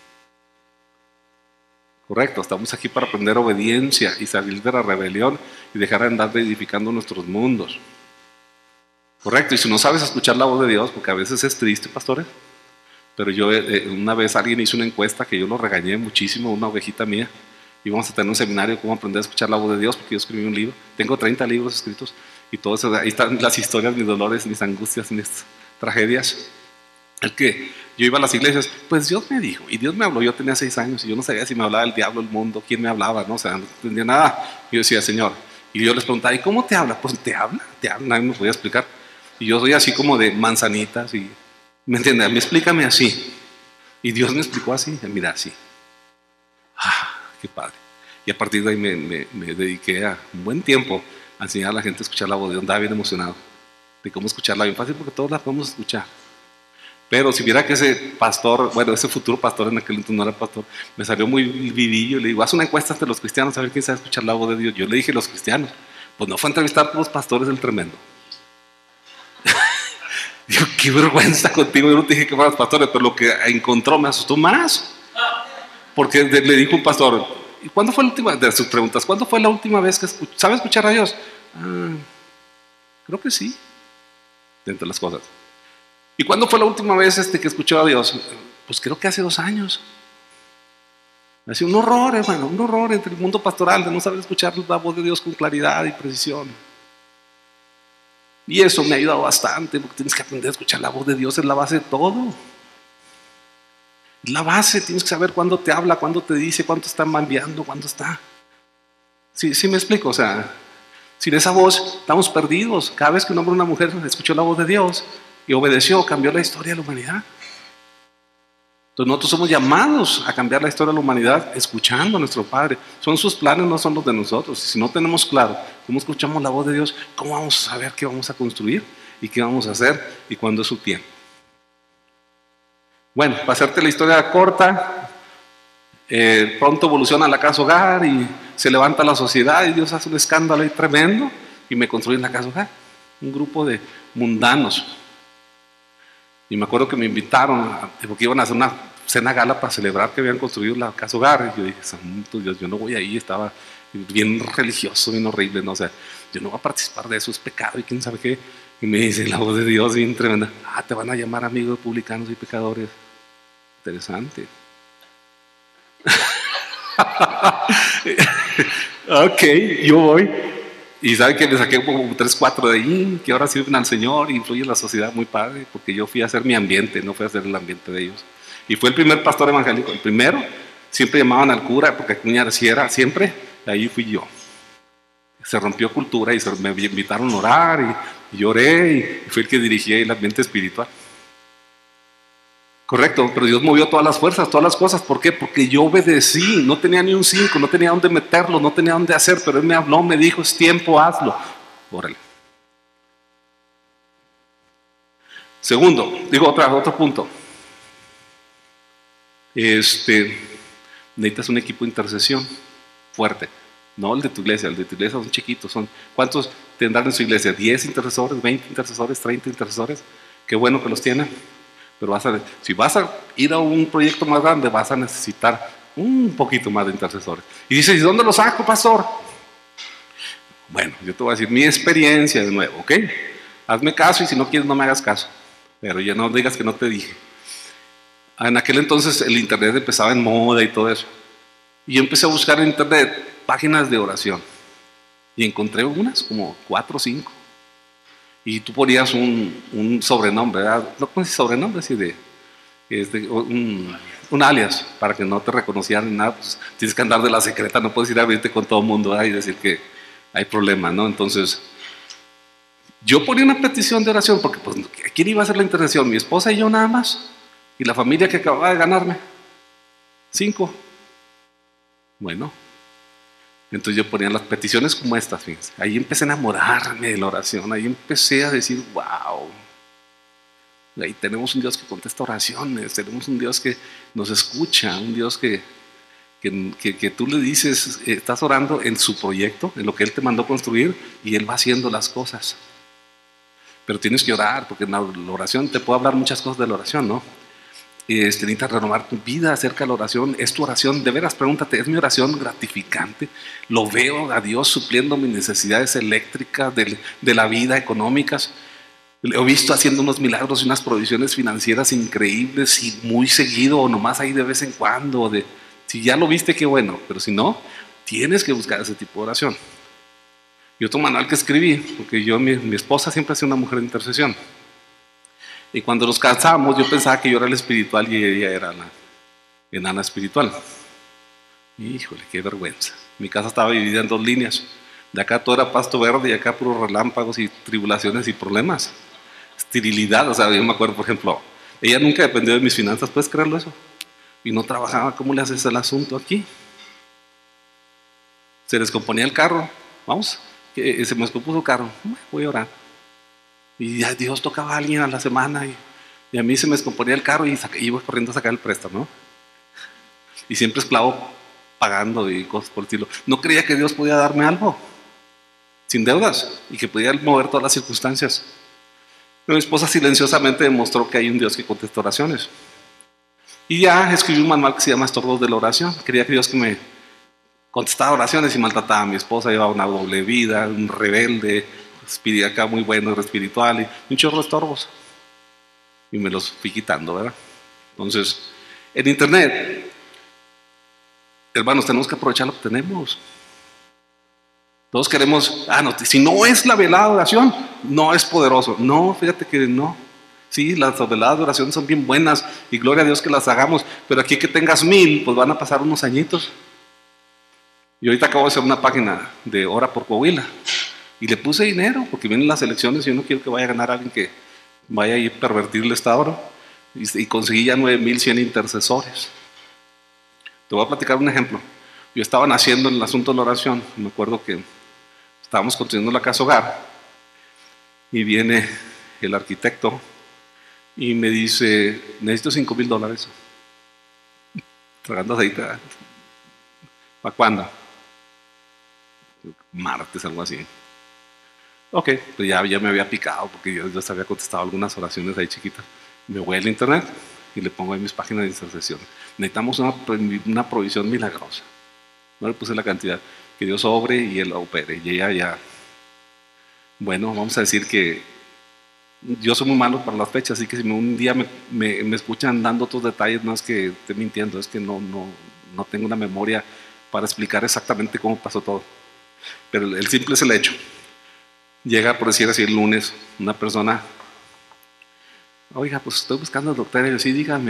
Correcto, estamos aquí para aprender obediencia y salir de la rebelión y dejar de andar edificando nuestros mundos. Correcto, y si no sabes escuchar la voz de Dios, porque a veces es triste, pastores, pero yo una vez alguien hizo una encuesta que yo lo regañé muchísimo, una ovejita mía, y vamos a tener un seminario de cómo aprender a escuchar la voz de Dios, porque yo escribí un libro, tengo 30 libros escritos, y todo eso, ahí están las historias, mis dolores, mis angustias, mis tragedias. El que yo iba a las iglesias, pues Dios me dijo, y Dios me habló, yo tenía 6 años, y yo no sabía si me hablaba el diablo, el mundo, quién me hablaba, ¿no? O sea, no entendía nada. Y yo decía, Señor, y yo les preguntaba, ¿y cómo te habla? Pues te habla, nadie me podía explicar. Y yo soy así como de manzanitas, y ¿me entiendes? Me explícame así. Y Dios me explicó así, mira, así. Qué padre. Y a partir de ahí me dediqué a un buen tiempo a enseñar a la gente a escuchar la voz de Dios. Andaba bien emocionado de cómo escucharla bien fácil, porque todos la podemos escuchar. Pero si viera que ese pastor, bueno, ese futuro pastor en aquel entonces no era pastor, me salió muy vivillo y le digo, haz una encuesta entre los cristianos a ver quién sabe escuchar la voz de Dios. Yo le dije los cristianos, pues no fue a entrevistar a los pastores del tremendo. Digo, qué vergüenza contigo, yo no te dije que fueras pastores, pero lo que encontró me asustó más. Porque le dijo un pastor, ¿y cuándo fue la última, de sus preguntas, cuándo fue la última vez que sabe escuchar a Dios? Creo que sí, de entre las cosas. ¿Y cuándo fue la última vez que escuchó a Dios? Pues creo que hace 2 años. Ha sido un horror, hermano, un horror entre el mundo pastoral de no saber escuchar la voz de Dios con claridad y precisión. Y eso me ha ayudado bastante, porque tienes que aprender a escuchar la voz de Dios, es la base de todo. Es la base, tienes que saber cuándo te habla, cuándo te dice, cuándo está enviando, cuándo está. Sí me explico, o sea, sin esa voz estamos perdidos. Cada vez que un hombre o una mujer escuchó la voz de Dios y obedeció, cambió la historia de la humanidad. Entonces nosotros somos llamados a cambiar la historia de la humanidad escuchando a nuestro Padre. Son sus planes, no son los de nosotros. Si no tenemos claro cómo escuchamos la voz de Dios, ¿cómo vamos a saber qué vamos a construir y qué vamos a hacer y cuándo es su tiempo? Bueno, para hacerte la historia corta, pronto evoluciona la casa hogar y se levanta la sociedad y Dios hace un escándalo ahí tremendo y me construyen la casa hogar. Un grupo de mundanos. Y me acuerdo que me invitaron, porque iban a hacer una cena gala para celebrar que habían construido la casa hogar. Y yo dije, santo Dios, yo no voy ahí, estaba bien religioso, bien horrible, ¿no? O sea, yo no voy a participar de eso, es pecado y quién sabe qué. Y me dice la voz de Dios bien tremenda, te van a llamar amigos de publicanos y pecadores. Interesante. Ok, yo voy. Y saben que le saqué como 3, 4 de ahí, que ahora sirven al Señor y influyen en la sociedad muy padre, porque yo fui a hacer mi ambiente, no fui a hacer el ambiente de ellos. Y fue el primer pastor evangélico, el primero. Siempre llamaban al cura, porque Acuña así era siempre, y ahí fui yo. Se rompió cultura y me invitaron a orar, y lloré, y fui el que dirigía el ambiente espiritual. Correcto, pero Dios movió todas las fuerzas, todas las cosas. ¿Por qué? Porque yo obedecí, no tenía ni un 5, no tenía dónde meterlo, no tenía dónde hacer, pero Él me habló, me dijo, es tiempo, hazlo. Órale. Segundo, digo otro punto. Necesitas un equipo de intercesión fuerte. No el de tu iglesia, el de tu iglesia son chiquitos. ¿Cuántos tendrán en su iglesia? ¿10 intercesores, 20 intercesores, 30 intercesores? Qué bueno que los tienen. Pero si vas a ir a un proyecto más grande, vas a necesitar un poquito más de intercesores. Y dices, ¿y dónde los saco, pastor? Bueno, yo te voy a decir mi experiencia de nuevo, ¿ok? Hazme caso y si no quieres no me hagas caso. Pero ya no digas que no te dije. En aquel entonces el internet empezaba en moda y todo eso. Y yo empecé a buscar en internet páginas de oración. Y encontré unas, como 4 o 5. Y tú ponías un sobrenombre, ¿verdad? No pones sobrenombre, sí, un alias, para que no te reconocieran nada. Pues, tienes que andar de la secreta, no puedes ir a abrirte con todo el mundo, ¿verdad? Y decir que hay problema, ¿no? Entonces, yo ponía una petición de oración, porque pues, ¿quién iba a hacer la intercesión? Mi esposa y yo nada más. Y la familia que acababa de ganarme. 5. Bueno. Entonces yo ponía las peticiones como estas, fíjense. Ahí empecé a enamorarme de la oración. Ahí empecé a decir, wow. Ahí tenemos un Dios que contesta oraciones. Tenemos un Dios que nos escucha. Un Dios que tú le dices, estás orando en su proyecto, en lo que Él te mandó construir, y Él va haciendo las cosas. Pero tienes que orar, porque en la oración te puedo hablar muchas cosas de la oración, ¿no? Necesitas renovar tu vida acerca de la oración. ¿Es tu oración? De veras, pregúntate, ¿es mi oración gratificante? ¿Lo veo a Dios supliendo mis necesidades eléctricas de la vida, económicas? Lo he visto haciendo unos milagros y unas provisiones financieras increíbles y muy seguido, o nomás ahí de vez en cuando. Si ya lo viste, qué bueno, pero si no, tienes que buscar ese tipo de oración. Y otro manual que escribí, porque mi esposa siempre ha sido una mujer de intercesión. Y cuando nos casamos, yo pensaba que yo era el espiritual y ella era la enana espiritual. Híjole, qué vergüenza. Mi casa estaba dividida en 2 líneas. De acá todo era pasto verde y acá puros relámpagos y tribulaciones y problemas. Esterilidad, o sea, yo me acuerdo, por ejemplo, ella nunca dependió de mis finanzas, ¿puedes creerlo eso? Y no trabajaba, ¿cómo le haces el asunto aquí? Se descomponía el carro, vamos, se me descompuso el carro, voy a orar. Y ya Dios tocaba a alguien a la semana y a mí se me descomponía el carro y iba corriendo a sacar el préstamo, ¿no? Y siempre esclavo pagando y cosas por el estilo. No creía que Dios podía darme algo sin deudas y que podía mover todas las circunstancias. Pero mi esposa silenciosamente demostró que hay un Dios que contesta oraciones. Y ya escribí un manual que se llama Estordos de la Oración. Quería que Dios que me contestaba oraciones y maltrataba a mi esposa, llevaba una doble vida, un rebelde, acá muy bueno, era espiritual, y un chorro de estorbos. Y me los fui quitando, ¿verdad? Entonces, en internet, hermanos, tenemos que aprovechar lo que tenemos. Todos queremos, no, si no es la velada de oración, no es poderoso. No, fíjate que no. Sí, las veladas de oración son bien buenas y gloria a Dios que las hagamos, pero aquí que tengas 1000, pues van a pasar unos añitos. Y ahorita acabo de hacer una página de Ora por Coahuila. Y le puse dinero, porque vienen las elecciones y yo no quiero que vaya a ganar alguien que vaya a ir a pervertir el Estado. Y conseguí ya 9100 intercesores. Te voy a platicar un ejemplo. Yo estaba naciendo en el asunto de la oración. Me acuerdo que estábamos construyendo la casa hogar. Y viene el arquitecto y me dice, necesito $5,000. Tragando aceite. ¿Para cuándo? Martes, algo así. Ok, pues ya me había picado porque yo ya había contestado algunas oraciones ahí chiquitas. Me voy al internet y le pongo ahí mis páginas de intercesión. Necesitamos una provisión milagrosa. No le puse la cantidad. Que Dios obre y Él opere. Y ella ya. Bueno, vamos a decir que yo soy muy malo para las fechas, así que si un día me escuchan dando otros detalles, no es que esté mintiendo, es que no tengo una memoria para explicar exactamente cómo pasó todo. Pero el simple es el hecho. Llega, por decir así, el lunes, una persona, oiga, pues estoy buscando al doctor, y yo, sí, dígame.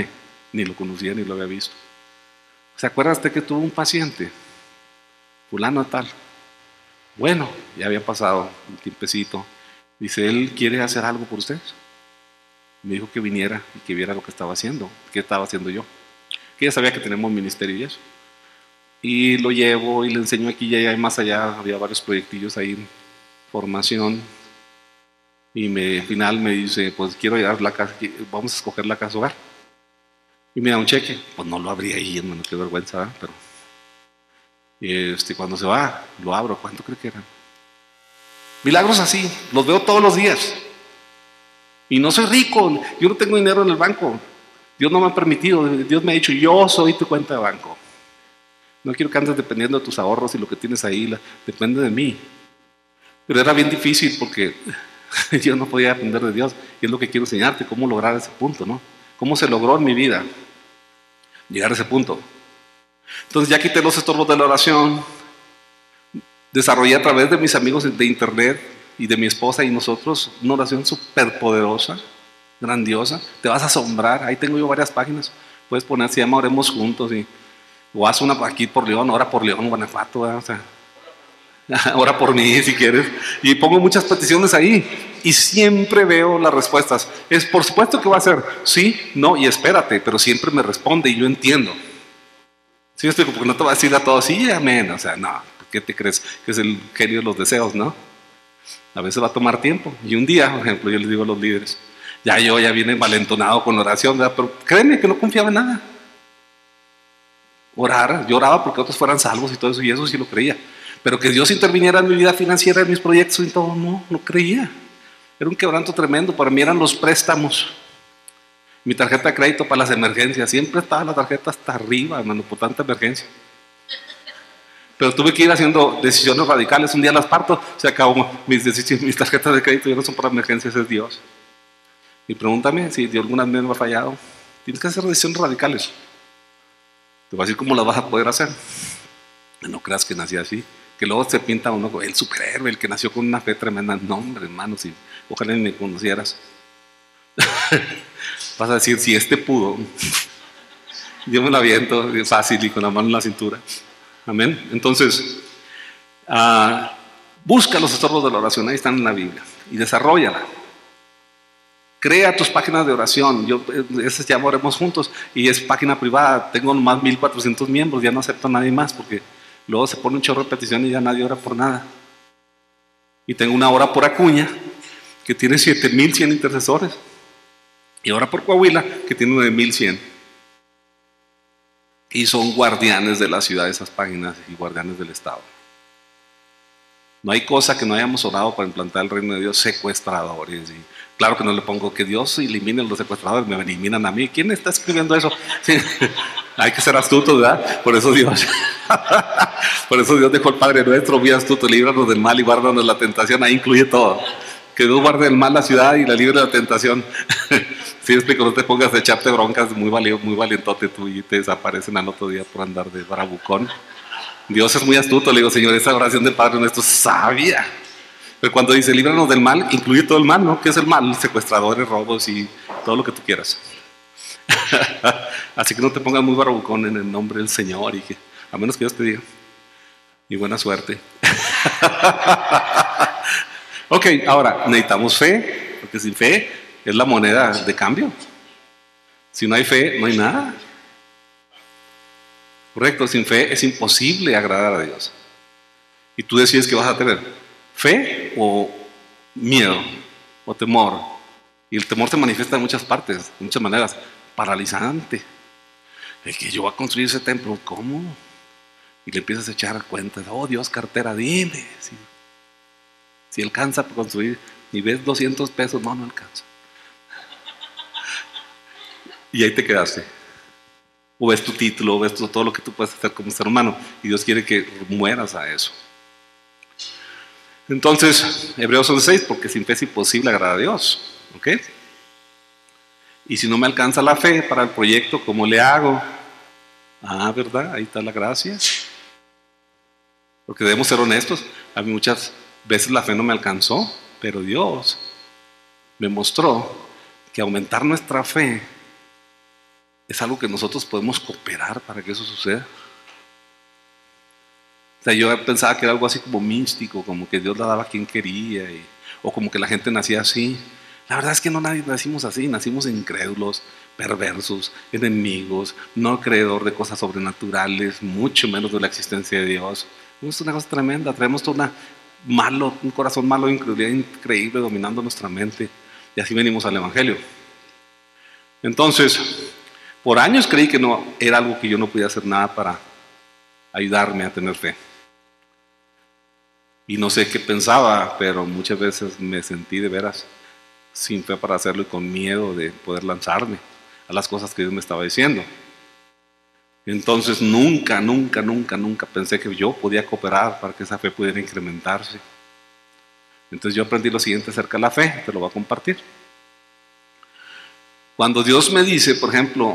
ni lo conocía ni lo había visto. ¿Se acuerda usted que tuvo un paciente? Fulano tal. Bueno, ya había pasado un tiempecito. Dice, él quiere hacer algo por usted. Me dijo que viniera y que viera lo que estaba haciendo, qué estaba haciendo yo. Que ya sabía que tenemos ministerio y eso. Y lo llevo y le enseño aquí y allá y más allá. Había varios proyectillos ahí en formación. Y al final me dice, pues quiero llevar la casa, vamos a escoger la casa hogar. Y me da un cheque. Pues no lo abrí ahí, hermano, qué vergüenza, ¿verdad? Pero cuando se va, lo abro. ¿Cuánto cree que era? Milagros así, los veo todos los días. Y no soy rico, yo no tengo dinero en el banco. Dios no me ha permitido, Dios me ha dicho, yo soy tu cuenta de banco. No quiero que andes dependiendo de tus ahorros y lo que tienes ahí, depende de mí. Pero era bien difícil porque yo no podía depender de Dios. Y es lo que quiero enseñarte, cómo lograr ese punto, ¿no? Cómo se logró en mi vida llegar a ese punto. Entonces ya quité los estorbos de la oración, desarrollé a través de mis amigos de internet y de mi esposa y nosotros una oración súper poderosa, grandiosa. Te vas a asombrar, ahí tengo yo varias páginas. Puedes poner, se llama Oremos Juntos o haz una aquí por León, ora por León, Guanajuato, o sea, ora por mí si quieres. Y pongo muchas peticiones ahí y siempre veo las respuestas. Es por supuesto que va a ser sí, no y espérate, pero siempre me responde y yo entiendo. ¿Sí me explico? Porque no te va a decir a todos sí, amén. O sea, no, ¿qué te crees? Que es el genio de los deseos, ¿no? A veces va a tomar tiempo. Y un día, por ejemplo, yo les digo a los líderes, ya viene envalentonado con la oración, ¿verdad? Pero créeme que no confiaba en nada. Orar, yo oraba porque otros fueran salvos y todo eso, y eso sí lo creía. Pero que Dios interviniera en mi vida financiera, en mis proyectos y todo, no creía. Era un quebranto tremendo. Para mí eran los préstamos. Mi tarjeta de crédito para las emergencias. Siempre estaba la tarjeta hasta arriba, hermano, por tanta emergencia. Pero tuve que ir haciendo decisiones radicales. Un día las parto, se acabó. Mis tarjetas de crédito ya no son para emergencias, es Dios. Y pregúntame si Dios alguna vez me ha fallado. Tienes que hacer decisiones radicales. Te voy a decir cómo las vas a poder hacer. No creas que nací así. Que luego se pinta uno como el superhéroe, el que nació con una fe tremenda. No, hombre, hermano, si ojalá ni me conocieras. Vas a decir, si este pudo, yo me lo aviento fácil y con la mano en la cintura. Amén. Entonces, busca los estorbos de la oración, ahí están en la Biblia, y desarrollala. Crea tus páginas de oración. Ese se llama Oremos Juntos y es página privada. Tengo nomás 1400 miembros, ya no acepto a nadie más porque luego se pone un chorro de petición y ya nadie ora por nada. Y tengo una hora por Acuña que tiene 7100 intercesores. Y ahora por Coahuila, que tiene 9100. Y son guardianes de la ciudad esas páginas y guardianes del Estado. No hay cosa que no hayamos orado para implantar el reino de Dios, secuestradores. Y claro que no le pongo que Dios elimine a los secuestradores, me eliminan a mí. ¿Quién está escribiendo eso? Sí. Hay que ser astuto, ¿verdad? Por eso Dios dejó el Padre Nuestro, muy astuto, líbranos del mal y guárdanos de la tentación. Ahí incluye todo. Que Dios guarde del mal la ciudad y la libre de la tentación. Sí, explico, no te pongas a echarte broncas, muy valientote tú y te desaparecen al otro día por andar de bravucón. Dios es muy astuto, le digo, Señor, esa oración del Padre Nuestro es sabia. Pero cuando dice líbranos del mal, incluye todo el mal, ¿no? ¿Qué es el mal? Secuestradores, robos y todo lo que tú quieras. Así que no te pongas muy bravucón en el nombre del Señor, y a menos que Dios te diga. Y buena suerte. Ok, ahora necesitamos fe, porque sin fe es la moneda de cambio. Si no hay fe, no hay nada. Correcto, sin fe es imposible agradar a Dios. Y tú decides que vas a tener fe o miedo o temor. Y el temor se manifiesta en muchas partes, de muchas maneras. Paralizante. El que yo voy a construir ese templo, ¿cómo? Y le empiezas a echar cuentas. Oh Dios, cartera, dime. Si alcanza para construir y ves 200 pesos, no alcanza. Y ahí te quedaste. O ves tu título, o ves todo lo que tú puedes hacer como ser humano. Y Dios quiere que mueras a eso. Entonces, Hebreos 11:6, porque sin fe es imposible agradar a Dios. ¿Ok? Y si no me alcanza la fe para el proyecto, ¿cómo le hago? ¿Verdad? Ahí está la gracia. Porque debemos ser honestos. A mí muchas veces la fe no me alcanzó, pero Dios me mostró que aumentar nuestra fe es algo que nosotros podemos cooperar para que eso suceda. O sea, yo pensaba que era algo así como místico, como que Dios la daba a quien quería, o como que la gente nacía así. La verdad es que no nadie nacimos así, nacimos incrédulos, perversos, enemigos, no creedor de cosas sobrenaturales, mucho menos de la existencia de Dios. Es una cosa tremenda, traemos todo un corazón malo, incredulidad increíble dominando nuestra mente. Y así venimos al Evangelio. Entonces, por años creí que no era algo que yo no podía hacer nada para ayudarme a tener fe. Y no sé qué pensaba, pero muchas veces me sentí de veras sin fe para hacerlo y con miedo de poder lanzarme a las cosas que Dios me estaba diciendo. Entonces nunca pensé que yo podía cooperar para que esa fe pudiera incrementarse. Entonces yo aprendí lo siguiente acerca de la fe, te lo voy a compartir. Cuando Dios me dice, por ejemplo,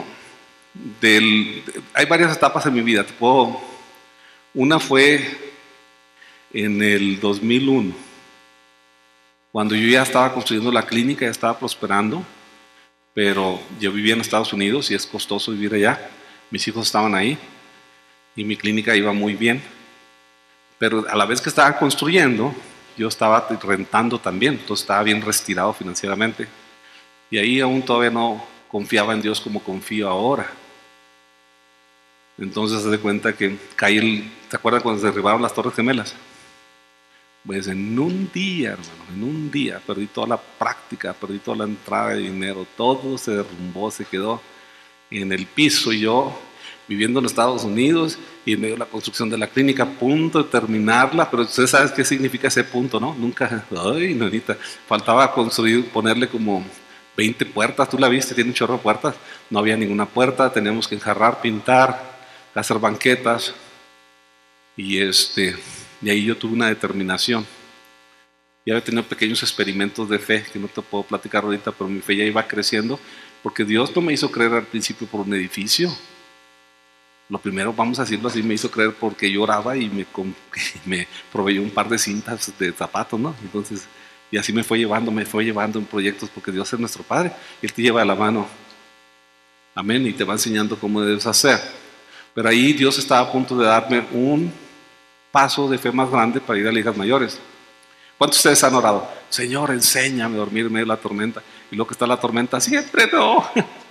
hay varias etapas en mi vida. Una fue en el 2001, cuando yo ya estaba construyendo la clínica, ya estaba prosperando, pero yo vivía en Estados Unidos y es costoso vivir allá. Mis hijos estaban ahí y mi clínica iba muy bien, pero a la vez que estaba construyendo, yo estaba rentando también, entonces estaba bien retirado financieramente y ahí aún todavía no confiaba en Dios como confío ahora. Entonces se da cuenta que ¿te acuerdas cuando se derribaron las Torres Gemelas? Pues en un día, hermano, en un día perdí toda la práctica, perdí toda la entrada de dinero, todo se derrumbó, se quedó en el piso. Y yo viviendo en Estados Unidos y en medio de la construcción de la clínica, a punto de terminarla, pero usted sabe qué significa ese punto, ¿no? Nunca, ay, nanita, faltaba construir, ponerle como 20 puertas, tú la viste, tiene un chorro de puertas, no había ninguna puerta, teníamos que enjarrar, pintar, hacer banquetas, y ahí yo tuve una determinación. Ya había tenido pequeños experimentos de fe que no te puedo platicar ahorita, pero mi fe ya iba creciendo porque Dios no me hizo creer al principio por un edificio. Lo primero, vamos a decirlo así, me hizo creer porque yo oraba y me proveyó un par de cintas de zapatos, ¿no? Entonces, y así me fue llevando en proyectos porque Dios es nuestro Padre y Él te lleva de la mano. Amén, y te va enseñando cómo debes hacer. Pero ahí Dios estaba a punto de darme un paso de fe más grande para ir a ligas mayores. ¿Cuántos de ustedes han orado? Señor, enséñame a dormir en medio de la tormenta. Y luego que está la tormenta, siempre no.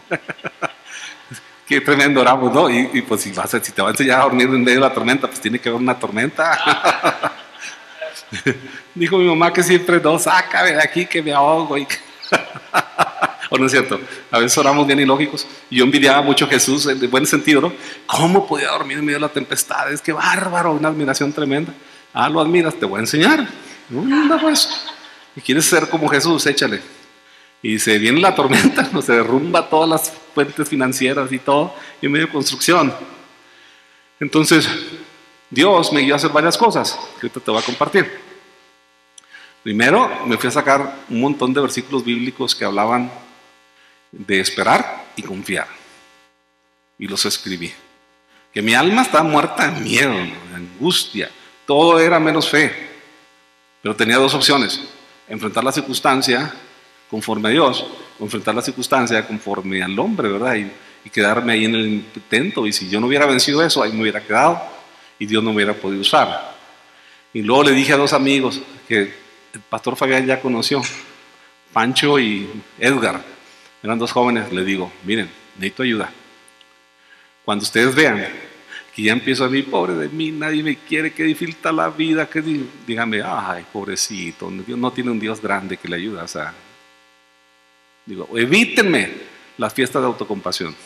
Qué tremendo oramos, ¿no? Y pues si te va a enseñar a dormir en medio de la tormenta, pues tiene que haber una tormenta. Dijo mi mamá que siempre no, sácame de aquí que me ahogo. ¿O no es cierto? A veces oramos bien ilógicos. Y yo envidiaba mucho a Jesús, en buen sentido, ¿no? ¿Cómo podía dormir en medio de la tempestad? Es que bárbaro, una admiración tremenda. Ah, lo admiras, te voy a enseñar. No, pues. Y quieres ser como Jesús, échale. Y se viene la tormenta, se derrumba todas las fuentes financieras y todo, y en medio de construcción. Entonces, Dios me guió a hacer varias cosas, que ahorita te voy a compartir. Primero, me fui a sacar un montón de versículos bíblicos que hablaban de esperar y confiar. Y los escribí. Que mi alma estaba muerta de miedo, de angustia. Todo era menos fe. Pero tenía dos opciones. Enfrentar la circunstancia conforme a Dios, o enfrentar la circunstancia conforme al hombre, ¿verdad? Y quedarme ahí en el intento. Y si yo no hubiera vencido eso, ahí me hubiera quedado. Y Dios no me hubiera podido usar. Y luego le dije a dos amigos que el pastor Fabián ya conoció, Pancho y Edgar. Eran dos jóvenes. Le digo, miren, necesito ayuda. Cuando ustedes vean que ya empiezo a decir, pobre de mí, nadie me quiere, que difícil está la vida, que díganme, ay, pobrecito, Dios no tiene un Dios grande que le ayude. O sea, digo, evítenme las fiestas de autocompasión.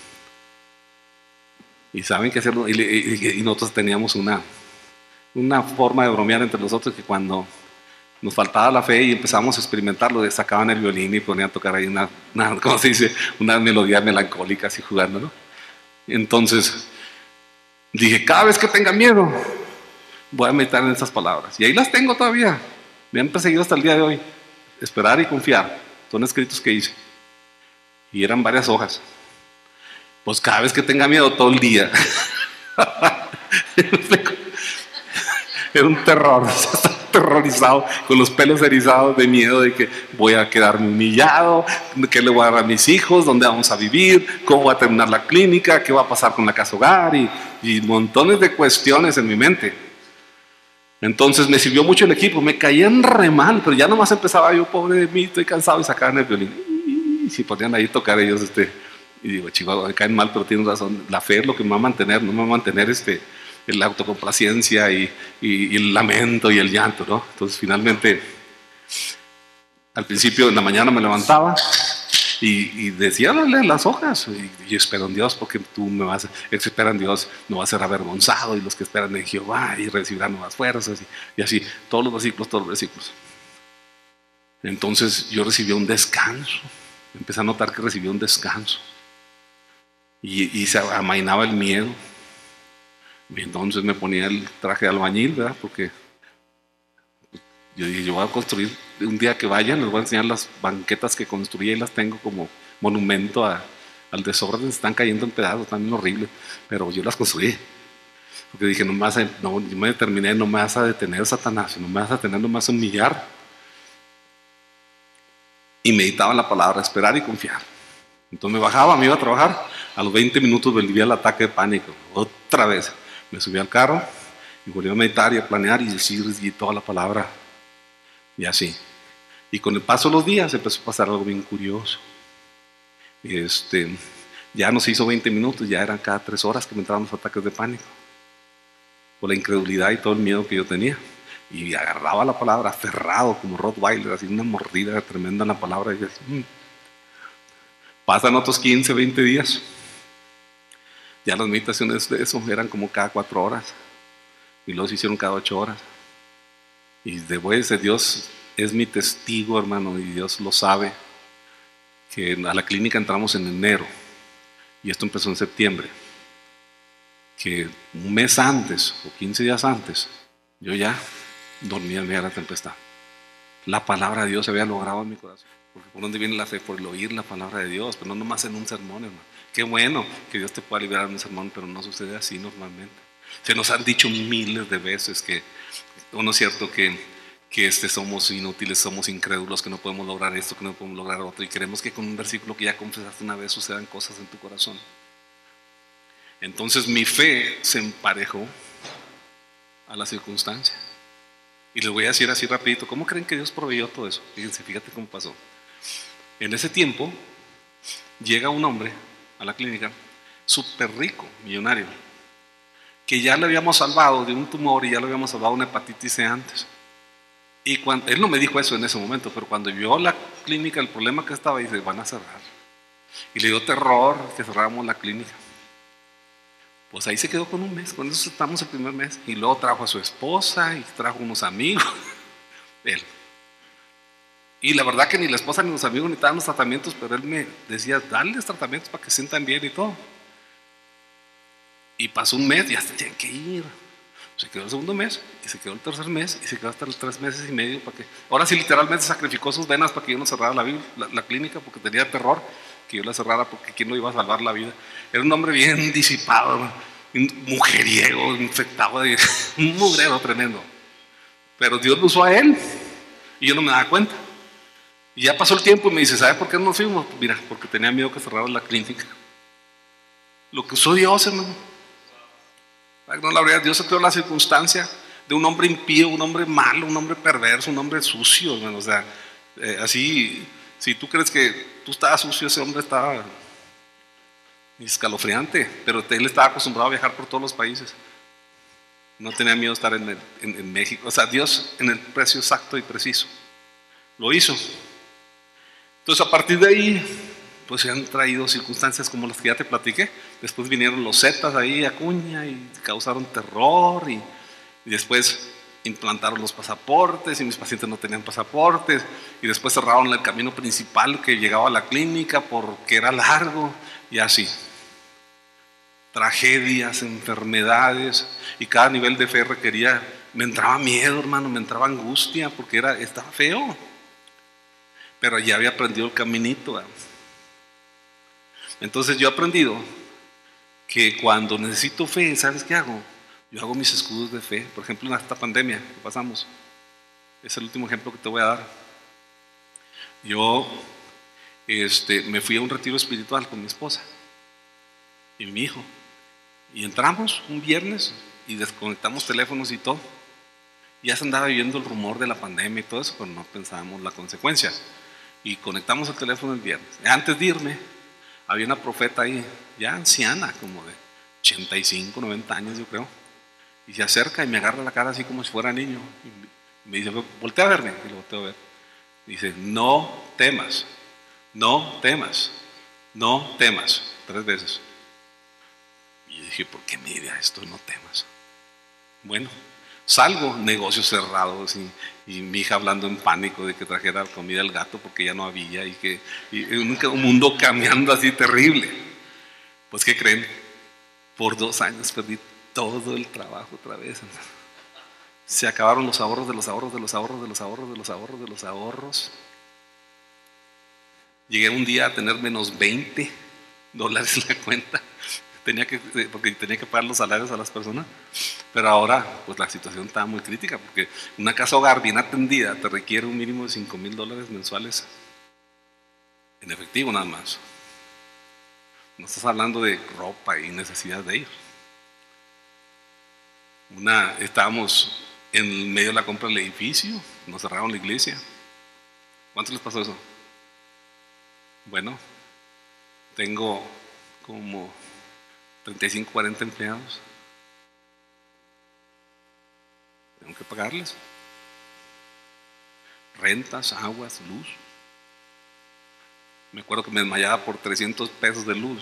Y saben que hacerlo, y nosotros teníamos una forma de bromear entre nosotros que cuando nos faltaba la fe y empezamos a experimentarlo, sacaban el violín y ponían a tocar ahí ¿cómo se dice? Una melodía melancólica así jugando, ¿no? Entonces dije, cada vez que tenga miedo voy a meditar en esas palabras, y ahí las tengo todavía, me han perseguido hasta el día de hoy. Esperar y confiar, son escritos que hice y eran varias hojas. Pues cada vez que tenga miedo, todo el día. Era un terror. aterrorizado, con los pelos erizados de miedo de que voy a quedarme humillado, qué le voy a dar a mis hijos, dónde vamos a vivir, cómo va a terminar la clínica, qué va a pasar con la casa hogar y montones de cuestiones en mi mente. Entonces me sirvió mucho el equipo, me caían re mal, pero ya nomás empezaba yo, pobre de mí, estoy cansado, y sacaban el violín. Y si ponían ahí a tocar ellos, y digo, chicos, me caen mal, pero tienen razón, la fe es lo que me va a mantener, no me va a mantener la autocomplacencia y el lamento y el llanto, ¿no? Entonces finalmente, al principio en la mañana me levantaba y decía, dale las hojas, y yo espero en Dios porque tú me vas, el que espera en Dios no va a ser avergonzado, y los que esperan en Jehová y recibirán nuevas fuerzas, y así, todos los versículos. Entonces yo recibí un descanso, empecé a notar que recibí un descanso, y se amainaba el miedo. Y entonces me ponía el traje de albañil, ¿verdad? Porque yo dije, yo voy a construir, un día que vayan, les voy a enseñar las banquetas que construí, y las tengo como monumento al desorden. Se están cayendo en pedazos, están bien horribles, pero yo las construí. Porque dije, yo me determiné, no me vas a detener, Satanás, no me vas a detener, no me vas a humillar. Y meditaba en la palabra, esperar y confiar. Entonces me bajaba, me iba a trabajar, a los 20 minutos volvía el ataque de pánico, otra vez. Me subí al carro y volví a meditar y a planear y decir y toda la palabra y así. Y con el paso de los días empezó a pasar algo bien curioso. Ya no se hizo 20 minutos, ya eran cada 3 horas que me entraban los ataques de pánico. Por la incredulidad y todo el miedo que yo tenía. Y agarraba la palabra aferrado como Rottweiler, así una mordida tremenda en la palabra. Y decía, Pasan otros 15, 20 días. Ya las meditaciones de eso eran como cada 4 horas. Y luego se hicieron cada 8 horas. Y después Dios es mi testigo, hermano, y Dios lo sabe, que a la clínica entramos en enero. Y esto empezó en septiembre. Que un mes antes, o 15 días antes, yo ya dormía en medio de la tempestad. La palabra de Dios se había logrado en mi corazón. Porque ¿por dónde viene la fe? Por el oír la palabra de Dios, pero no nomás en un sermón, hermano. Qué bueno que Dios te pueda liberar en un sermón, pero no sucede así normalmente. Se nos han dicho miles de veces que, no es cierto que somos inútiles, somos incrédulos, que no podemos lograr esto, que no podemos lograr otro, y queremos que con un versículo que ya confesaste una vez sucedan cosas en tu corazón. Entonces mi fe se emparejó a la circunstancia. Y les voy a decir así rapidito, ¿cómo creen que Dios proveyó todo eso? Fíjense, fíjate cómo pasó. En ese tiempo llega un hombre a la clínica, súper rico, millonario, que ya le habíamos salvado de un tumor y ya le habíamos salvado una hepatitis C antes. Y él no me dijo eso en ese momento, pero cuando vio la clínica, el problema que estaba, dice, van a cerrar. Y le dio terror que cerráramos la clínica. Pues ahí se quedó con un mes, con eso estamos el primer mes. Y luego trajo a su esposa y trajo unos amigos. Él. Y la verdad que ni la esposa ni los amigos necesitaban los tratamientos, pero él me decía, dale tratamientos para que se sientan bien y todo. Y pasó un mes y hasta tienen que ir. Se quedó el segundo mes, y se quedó el tercer mes, y se quedó hasta los 3 meses y medio. Ahora sí, literalmente sacrificó sus venas para que yo no cerrara la clínica, porque tenía terror que yo la cerrara, porque quién no iba a salvar la vida. Era un hombre bien disipado, un mujeriego, infectado, un mugrero tremendo. Pero Dios lo usó a él, y yo no me daba cuenta. Y ya pasó el tiempo y me dice, ¿sabe por qué no nos fuimos? Pues mira, porque tenía miedo que cerrara la clínica. Lo que usó Dios, hermano. No, la verdad, Dios se creó la circunstancia de un hombre impío, un hombre malo, un hombre perverso, un hombre sucio, hermano. O sea, así, si tú crees que tú estabas sucio, ese hombre estaba escalofriante, pero él estaba acostumbrado a viajar por todos los países. No tenía miedo de estar en México. O sea, Dios en el precio exacto y preciso lo hizo. Entonces, a partir de ahí, pues se han traído circunstancias como las que ya te platiqué. Después vinieron los Zetas ahí a Acuña y causaron terror, y después implantaron los pasaportes y mis pacientes no tenían pasaportes, y después cerraron el camino principal que llegaba a la clínica porque era largo, y así. Tragedias, enfermedades, y cada nivel de fe requería, me entraba miedo, hermano, me entraba angustia porque estaba feo, pero ya había aprendido el caminito, ¿verdad? Entonces yo he aprendido que cuando necesito fe, ¿sabes qué hago? Yo hago mis escudos de fe. Por ejemplo, en esta pandemia que pasamos, Es el último ejemplo que te voy a dar. Yo me fui a un retiro espiritual con mi esposa y mi hijo. Y entramos un viernes y desconectamos teléfonos y todo. Ya se andaba viviendo el rumor de la pandemia y todo eso, pero no pensábamos la consecuencia. Y conectamos el teléfono el viernes. Antes de irme, había una profeta ahí, ya anciana, como de 85, 90 años yo creo. Y se acerca y me agarra la cara así como si fuera niño. Y me dice, voltea a verme. Y lo volteo a ver. Dice, no temas, no temas, no temas. 3 veces. Y yo dije, ¿por qué me diría esto? No temas. Bueno, salgo, negocios cerrados y mi hija hablando en pánico de que trajera comida al gato porque ya no había y un mundo cambiando así terrible. Pues, ¿qué creen? Por 2 años perdí todo el trabajo otra vez. Se acabaron los ahorros de los ahorros de los ahorros de los ahorros de los ahorros de los ahorros. Llegué un día a tener menos $20 en la cuenta. Porque tenía que pagar los salarios a las personas. Pero ahora, pues la situación estaba muy crítica, porque una casa hogar bien atendida te requiere un mínimo de $5,000 mensuales en efectivo nada más. No estás hablando de ropa y necesidad de ir. Estábamos en medio de la compra del edificio, nos cerraron la iglesia. ¿Cuánto les pasó eso? Bueno, tengo como 35, 40 empleados. Tengo que pagarles rentas, aguas, luz. Me acuerdo que me desmayaba por 300 pesos de luz.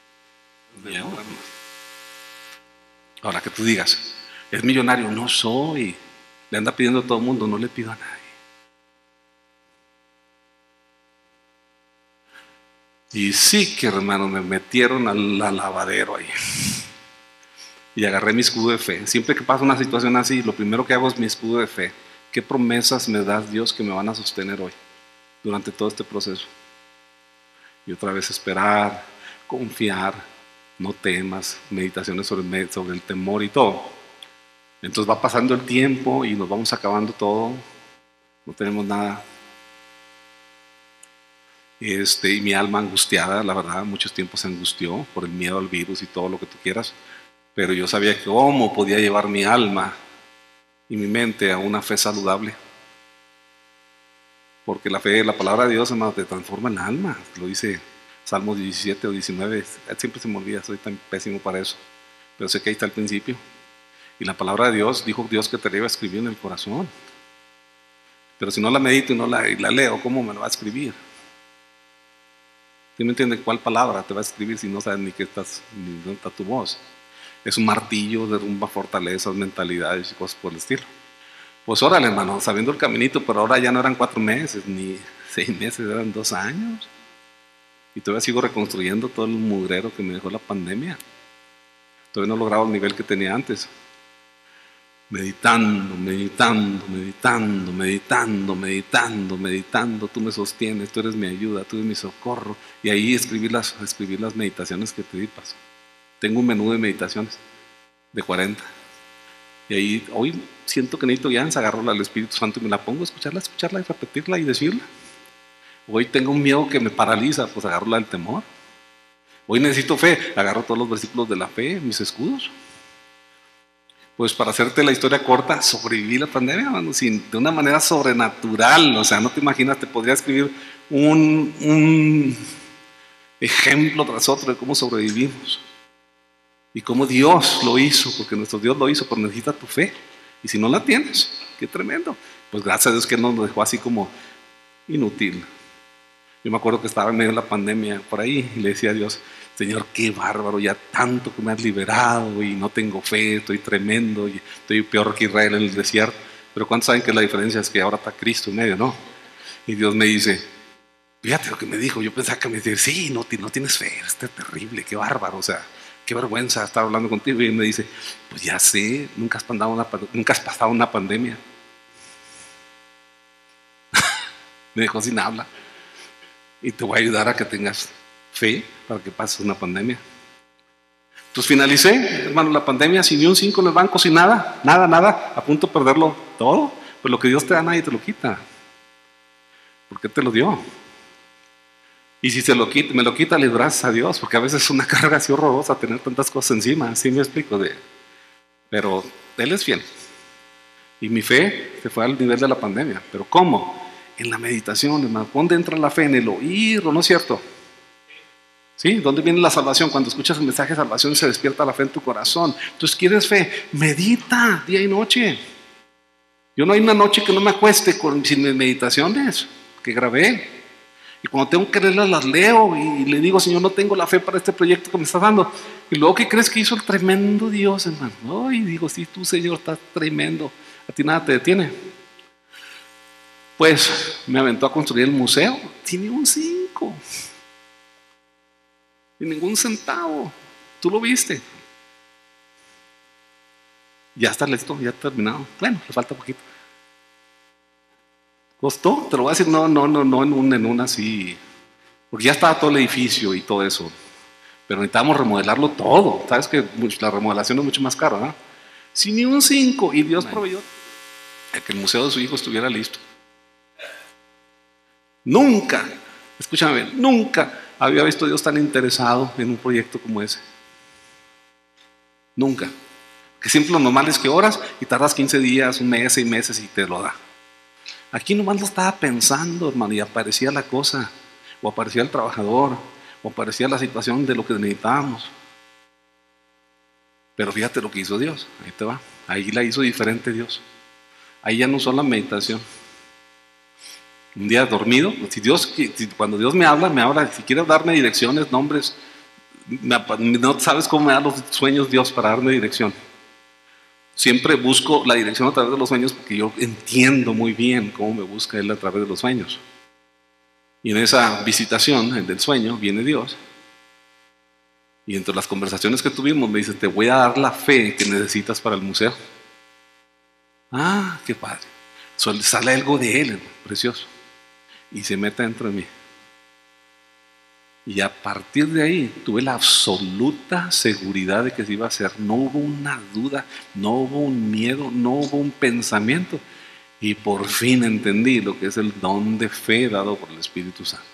Ahora que tú digas, ¿es millonario? No soy. Le anda pidiendo a todo el mundo, no le pido a nadie. Y sí que, hermano, me metieron al lavadero ahí. Y agarré mi escudo de fe. Siempre que pasa una situación así, lo primero que hago es mi escudo de fe. ¿Qué promesas me das, Dios, que me van a sostener hoy, durante todo este proceso? Y otra vez esperar, confiar, no temas, meditaciones sobre el temor y todo. Entonces va pasando el tiempo y nos vamos acabando todo. No tenemos nada. Y mi alma angustiada, la verdad, muchos tiempos se angustió por el miedo al virus y todo lo que tú quieras. Pero yo sabía que cómo podía llevar mi alma y mi mente a una fe saludable. Porque la fe, la palabra de Dios, hermano, te transforma el alma. Lo dice Salmos 17 o 19. Siempre se me olvida, soy tan pésimo para eso. Pero sé que ahí está el principio. Y la palabra de Dios, dijo Dios que te la iba a escribir en el corazón. Pero si no la medito y no la leo, ¿cómo me la va a escribir? ¿Sí me entienden cuál palabra te va a escribir si no sabes ni dónde está tu voz? Es un martillo, derrumba fortalezas, mentalidades y cosas por el estilo. Pues órale, hermano, sabiendo el caminito, pero ahora ya no eran 4 meses, ni 6 meses, eran 2 años. Y todavía sigo reconstruyendo todo el mugrero que me dejó la pandemia. Todavía no he logrado el nivel que tenía antes. Meditando, meditando, meditando, meditando, meditando, meditando. Tú me sostienes, tú eres mi ayuda, tú eres mi socorro. Y ahí escribir las meditaciones que te di paso. Tengo un menú de meditaciones de 40. Y ahí hoy siento que necesito guianza, agarro al Espíritu Santo y me la pongo a escucharla y repetirla y decirla. Hoy tengo un miedo que me paraliza, pues agarro la del temor. Hoy necesito fe, agarro todos los versículos de la fe, mis escudos. Pues para hacerte la historia corta, sobreviví la pandemia, hermano, de una manera sobrenatural. O sea, no te imaginas, te podría escribir un ejemplo tras otro de cómo sobrevivimos. Y cómo Dios lo hizo, porque nuestro Dios lo hizo, pero necesita tu fe. Y si no la tienes, qué tremendo. Pues gracias a Dios que nos dejó así como inútil. Yo me acuerdo que estaba en medio de la pandemia por ahí y le decía a Dios, Señor, qué bárbaro, ya tanto que me has liberado y no tengo fe, estoy tremendo y estoy peor que Israel en el desierto. Pero ¿cuántos saben que la diferencia es que ahora está Cristo en medio, no? Y Dios me dice, fíjate lo que me dijo, yo pensaba que me decía, sí, no tienes fe, es terrible, qué bárbaro, o sea, qué vergüenza estar hablando contigo. Y él me dice, pues ya sé, nunca has pasado una pandemia. Me dejó sin habla. Y te voy a ayudar a que tengas fe para que pases una pandemia. Entonces finalicé, hermano, la pandemia sin ni un 5 en el banco, sin nada, a punto de perderlo todo. Pero lo que Dios te da nadie te lo quita. ¿Por qué te lo dio? Y si se lo quita, me lo quita, le gracias a Dios, porque a veces es una carga así horrorosa tener tantas cosas encima, así me explico. Pero Él es fiel. Y mi fe se fue al nivel de la pandemia. ¿Pero cómo? En la meditación, hermano. ¿Dónde entra la fe? En el oír, ¿no es cierto? ¿Sí? ¿Dónde viene la salvación? Cuando escuchas el mensaje de salvación se despierta la fe en tu corazón. Entonces, ¿quieres fe? Medita día y noche. Yo no hay una noche que no me acueste sin meditaciones que grabé. Y cuando tengo que leerlas, las leo y le digo, Señor, no tengo la fe para este proyecto que me estás dando. Y luego, ¿qué crees que hizo el tremendo Dios, hermano? Ay, digo, sí, tú, Señor, estás tremendo. A ti nada te detiene. Pues me aventó a construir el museo. Tiene un 5. Ni ningún centavo. Tú lo viste. Ya está listo, ya terminado. Bueno, le falta poquito. ¿Costó? Te lo voy a decir, no en un así. Porque ya estaba todo el edificio y todo eso. Pero necesitamos remodelarlo todo. Sabes que la remodelación es mucho más cara, ¿verdad? Sin ni un 5. Y Dios proveyó a que el museo de su hijo estuviera listo. Nunca, escúchame bien, nunca había visto a Dios tan interesado en un proyecto como ese. Nunca. Que siempre lo normal es que oras y tardas 15 días, un mes, 6 meses y te lo da. Aquí nomás lo estaba pensando, hermano, y aparecía la cosa, o aparecía el trabajador, o aparecía la situación de lo que necesitábamos. Pero fíjate lo que hizo Dios, ahí te va. Ahí la hizo diferente Dios. Ahí ya no usó la meditación. Un día dormido, cuando Dios me habla, si quieres darme direcciones, nombres, no sabes cómo me da los sueños Dios para darme dirección. Siempre busco la dirección a través de los sueños porque yo entiendo muy bien cómo me busca Él a través de los sueños. Y en esa visitación del sueño viene Dios. Y entre las conversaciones que tuvimos me dice, te voy a dar la fe que necesitas para el museo. Ah, qué padre. Sale algo de Él, precioso. Y se mete dentro de mí. Y a partir de ahí tuve la absoluta seguridad de que se iba a hacer. No hubo una duda, no hubo un miedo, no hubo un pensamiento. Y por fin entendí lo que es el don de fe dado por el Espíritu Santo.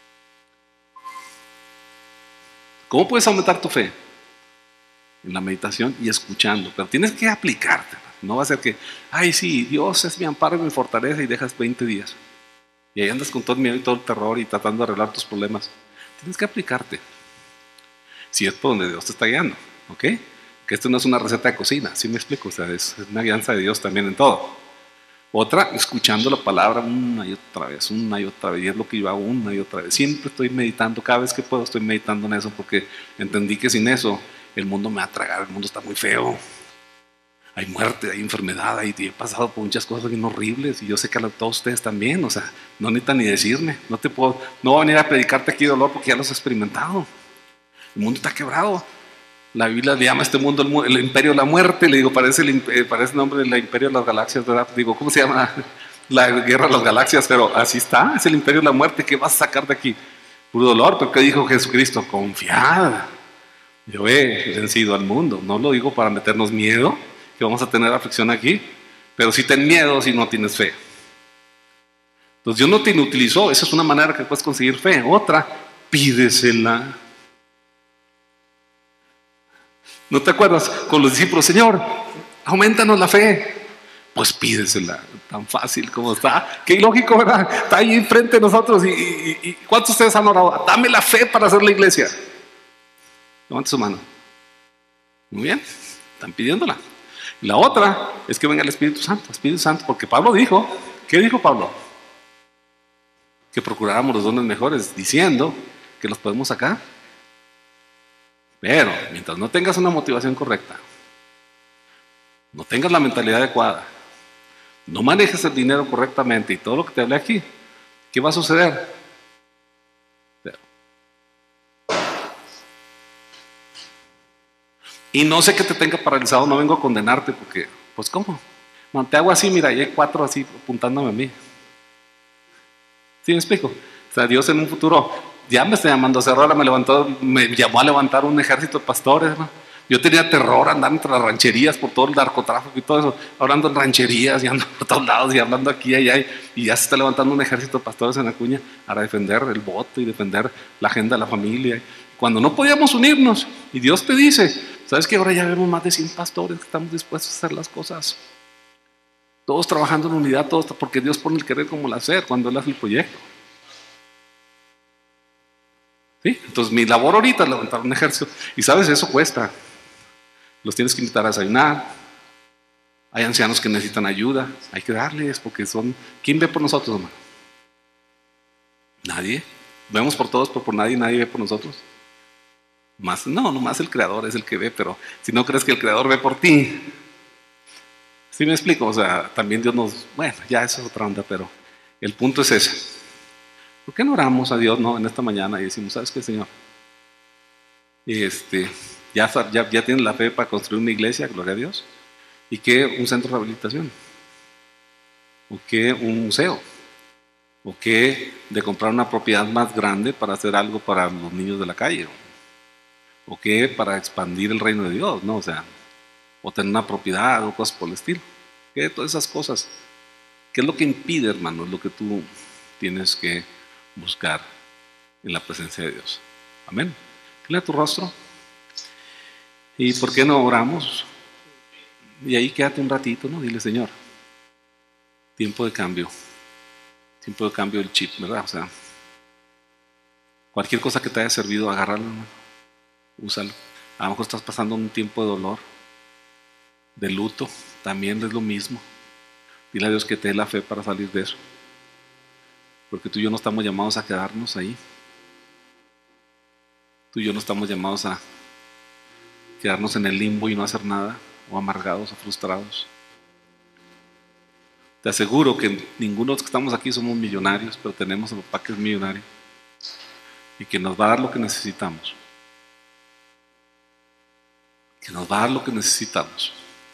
¿Cómo puedes aumentar tu fe? En la meditación y escuchando. Pero tienes que aplicarte. No va a ser que, ay sí, Dios es mi amparo y mi fortaleza y dejas 20 días. Y ahí andas con todo el miedo y todo el terror y tratando de arreglar tus problemas. Tienes que aplicarte. Si es por donde Dios te está guiando, ¿ok? Que esto no es una receta de cocina, ¿sí me explico? O sea, es una guianza de Dios también en todo. Otra, escuchando la palabra una y otra vez, y es lo que yo hago una y otra vez. Siempre estoy meditando, cada vez que puedo estoy meditando en eso, porque entendí que sin eso el mundo me va a tragar, el mundo está muy feo. Hay muerte, hay enfermedad, y he pasado por muchas cosas bien horribles, y yo sé que a todos ustedes también, o sea, no necesitan ni decirme, no voy a venir a predicarte aquí dolor porque ya los he experimentado. El mundo está quebrado. La Biblia le llama a este mundo el imperio de la muerte, le digo, parece el nombre del imperio de las galaxias, ¿verdad? Digo, ¿cómo se llama? La guerra de las galaxias, pero así está, es el imperio de la muerte. ¿Qué vas a sacar de aquí? Puro dolor. ¿Pero qué dijo Jesucristo? Confiad, yo he vencido al mundo. No lo digo para meternos miedo, que vamos a tener aflicción aquí, pero sí ten miedo si no tienes fe. Entonces Dios no te inutilizó, esa es una manera que puedes conseguir fe. Otra, pídesela. ¿No te acuerdas con los discípulos? Señor, aumentanos la fe. Pues pídesela, tan fácil como está. Qué ilógico, ¿verdad? Está ahí enfrente de nosotros. ¿Y cuántos de ustedes han orado? Dame la fe para hacer la iglesia. Levante su mano. Muy bien, están pidiéndola. Y la otra es que venga el Espíritu Santo, porque Pablo dijo, ¿qué dijo Pablo? Que procuráramos los dones mejores, diciendo que los podemos sacar. Pero mientras no tengas una motivación correcta, no tengas la mentalidad adecuada, no manejes el dinero correctamente y todo lo que te hablé aquí, ¿qué va a suceder? Y no sé qué te tenga paralizado, no vengo a condenarte porque, pues ¿cómo? No, te hago así, mira, y hay 4 así apuntándome a mí. ¿Sí me explico? O sea, Dios en un futuro ya me está llamando a hacer, ahora me llamó a levantar un ejército de pastores, ¿no? Yo tenía terror andar entre las rancherías por todo el narcotráfico y todo eso. Ahora ando en rancherías y ando por todos lados y hablando aquí y allá. Y ya se está levantando un ejército de pastores en Acuña para defender el voto y defender la agenda de la familia. Cuando no podíamos unirnos, y Dios te dice, ¿sabes que ahora ya vemos más de 100 pastores que estamos dispuestos a hacer las cosas? Todos trabajando en unidad, todos, porque Dios pone el querer como el hacer cuando Él hace el proyecto. ¿Sí? Entonces mi labor ahorita es levantar un ejército. Y sabes, eso cuesta. Los tienes que invitar a desayunar. Hay ancianos que necesitan ayuda. Hay que darles porque son... ¿Quién ve por nosotros, hermano? Nadie. Vemos por todos, pero por nadie ve por nosotros. No, nomás el Creador es el que ve, pero si no crees que el Creador ve por ti... ¿Sí me explico? O sea, también Dios nos... Bueno, ya eso es otra onda, pero el punto es ese. ¿Por qué no oramos a Dios en esta mañana y decimos, ¿sabes qué, Señor? Ya tienes la fe para construir una iglesia, gloria a Dios. ¿Y qué un centro de rehabilitación? ¿O qué un museo? ¿O qué de comprar una propiedad más grande para hacer algo para los niños de la calle? ¿O qué para expandir el reino de Dios? ¿No? O sea, o tener una propiedad o cosas por el estilo. ¿Qué? Todas esas cosas. ¿Qué es lo que impide, hermano? Es lo que tú tienes que buscar en la presencia de Dios. Amén. Inclina tu rostro. ¿Y por qué no oramos? Y ahí quédate un ratito, ¿no? Dile, Señor, tiempo de cambio del chip, ¿verdad? O sea, cualquier cosa que te haya servido, agárralo, ¿no? Úsalo. A lo mejor estás pasando un tiempo de dolor, de luto, también es lo mismo. Dile a Dios que te dé la fe para salir de eso. Porque tú y yo no estamos llamados a quedarnos ahí. Tú y yo no estamos llamados a quedarnos en el limbo y no hacer nada, o amargados o frustrados. Te aseguro que ninguno de los que estamos aquí somos millonarios, pero tenemos a papá que es millonario y que nos va a dar lo que necesitamos. Que nos va a dar lo que necesitamos.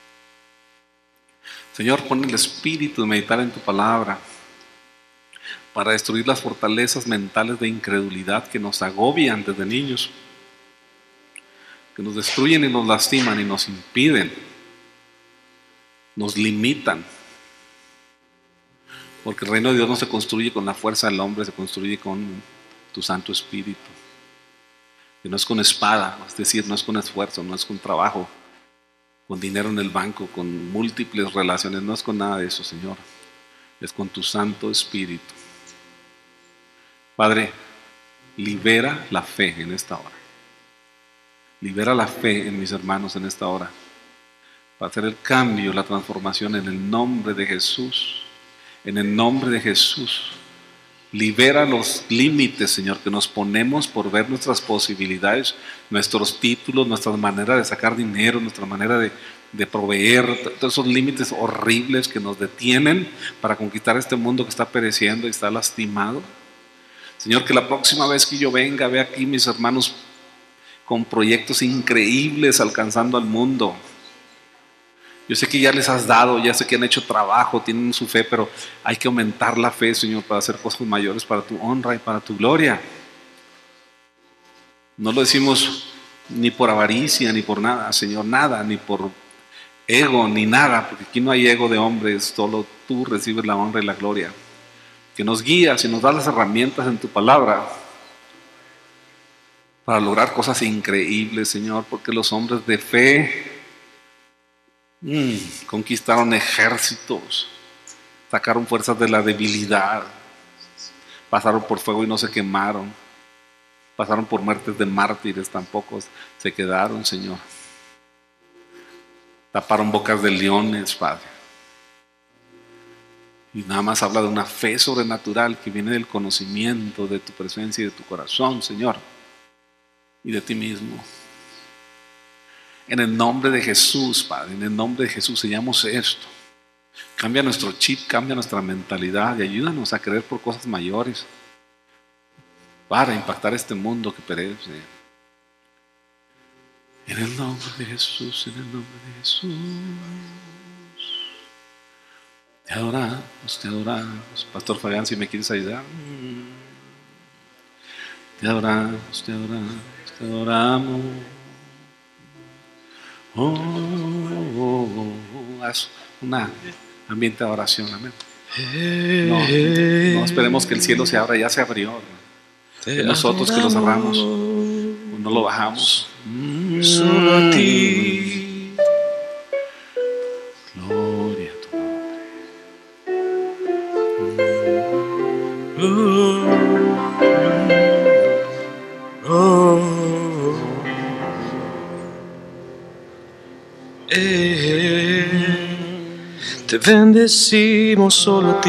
Señor, pon el espíritu de meditar en tu palabra para destruir las fortalezas mentales de incredulidad que nos agobian desde niños, que nos destruyen y nos lastiman y nos impiden, nos limitan. Porque el reino de Dios no se construye con la fuerza del hombre, se construye con tu Santo Espíritu. Que no es con espada, es decir, no es con esfuerzo, no es con trabajo, con dinero en el banco, con múltiples relaciones, no es con nada de eso, Señor. Es con tu Santo Espíritu. Padre, libera la fe en esta hora. Libera la fe en mis hermanos en esta hora. Para hacer el cambio, la transformación en el nombre de Jesús. En el nombre de Jesús. Libera los límites, Señor, que nos ponemos por ver nuestras posibilidades, nuestros títulos, nuestra manera de sacar dinero, nuestra manera de proveer, todos esos límites horribles que nos detienen para conquistar este mundo que está pereciendo y está lastimado. Señor, que la próxima vez que yo venga, vea aquí mis hermanos con proyectos increíbles alcanzando al mundo. Yo sé que ya les has dado, ya sé que han hecho trabajo, tienen su fe, pero hay que aumentar la fe, Señor, para hacer cosas mayores para tu honra y para tu gloria. No lo decimos ni por avaricia, ni por nada, Señor, nada, ni por ego, ni nada, porque aquí no hay ego de hombres, solo tú recibes la honra y la gloria. Que nos guías y nos das las herramientas en tu palabra para lograr cosas increíbles, Señor, porque los hombres de fe conquistaron ejércitos, sacaron fuerzas de la debilidad, pasaron por fuego y no se quemaron, pasaron por muertes de mártires, tampoco se quedaron, Señor. Taparon bocas de leones, Padre. Y nada más habla de una fe sobrenatural que viene del conocimiento de tu presencia y de tu corazón, Señor, y de ti mismo. En el nombre de Jesús, Padre, en el nombre de Jesús, sellamos esto. Cambia nuestro chip, cambia nuestra mentalidad y ayúdanos a creer por cosas mayores para impactar este mundo que perece. En el nombre de Jesús, en el nombre de Jesús. Te adoramos, te adoramos. Pastor Fabián, si me quieres ayudar. Te adoramos, te adoramos, te adoramos. Haz un ambiente de oración, amén. No esperemos que el cielo se abra, ya se abrió. Es nosotros que lo cerramos o no lo bajamos. Solo a ti. Gloria a tu Te bendecimos solo a ti,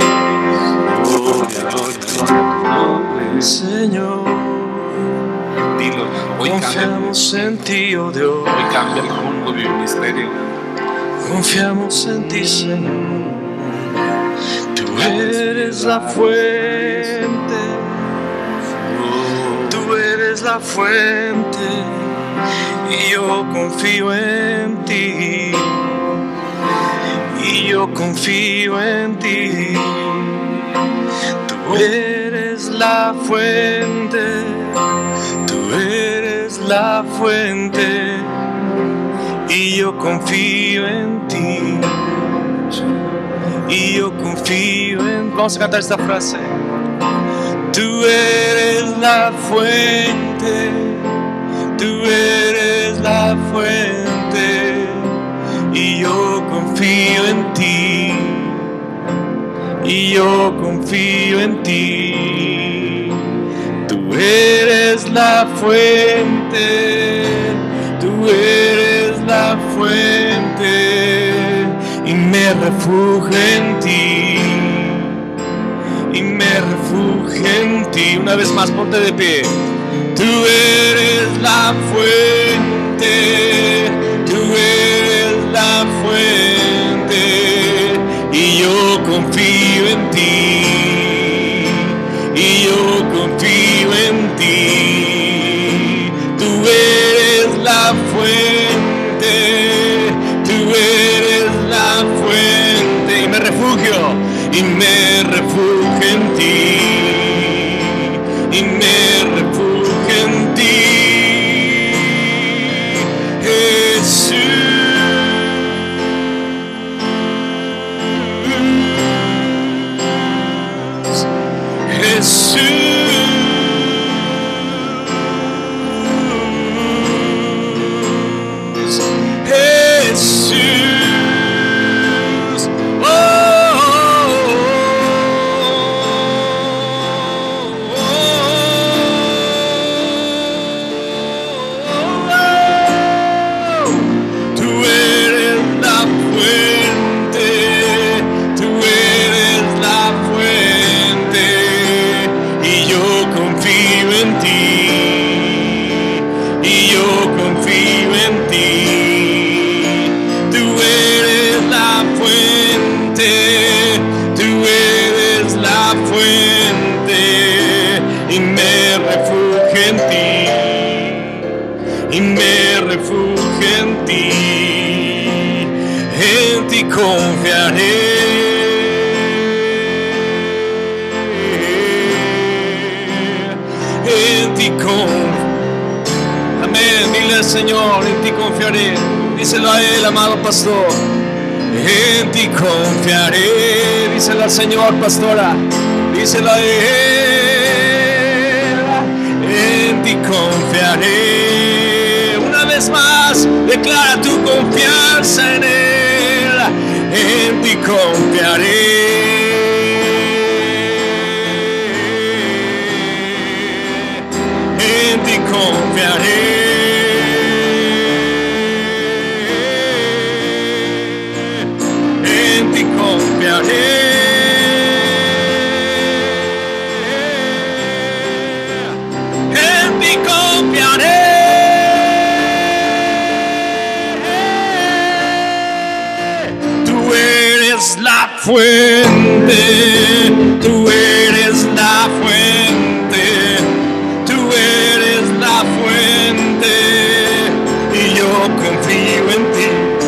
Señor. Dilo, hoy Confiamos en ti, oh Dios. Hoy cambia el rumbo de mi ministerio. Confiamos en ti, Señor. Tú eres la fuente. Tú eres la fuente. Y yo confío en ti. Y yo confío en ti. Tú eres la fuente. Tú eres la fuente. Y yo confío en ti. Y yo confío en ti. Vamos a cantar esta frase. Tú eres la fuente. Tú eres la fuente. Y yo confío en ti. Y yo confío en ti. Tú eres la fuente. Tú eres la fuente. Y me refugio en ti. Y me refugio en ti. Una vez más, ponte de pie. Tú eres la fuente. Tú eres la fuente. Y yo confío en ti. Y yo confío en ti. Tú eres la fuente. Tú eres la fuente. Y me refugio. Y me refugio en ti. Y me refugio en ti. Jesús. Jesús. Oh, tú eres la fuente. Tú eres la fuente. Y yo confío en ti. Y yo confío en ti. Tú eres la fuente. Tú eres la fuente. Y me refugio en ti. Y me refugio en ti. En ti confiaré. En ti confiaré. Amén, dile al Señor, en ti confiaré. Díselo a Él, amado pastor. En ti confiaré. Díselo al Señor, pastora. Díselo a Él. En ti confiaré. Una vez más, declara tu confianza en Él. En ti confiaré. En ti confiaré. En ti confiaré. En ti confiaré. Tú eres la fuente. Tú eres la fuente. Tú eres la fuente. Y yo confío en ti.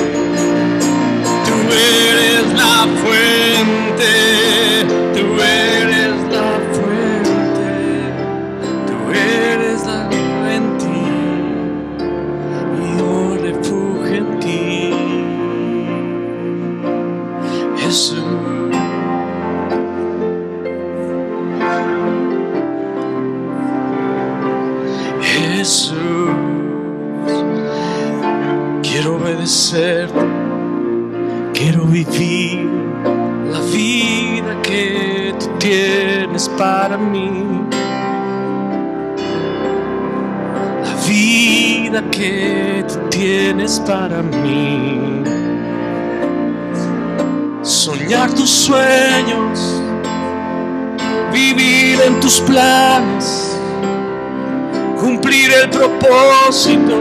Tú eres la fuente. Tú eres la fuente. Tú eres la fuente. Y yo refugio en ti. Jesús. Quiero obedecerte, quiero vivir la vida que tú tienes para mí. La vida que tú tienes para mí. Soñar tus sueños, vivir en tus planes, cumplir el propósito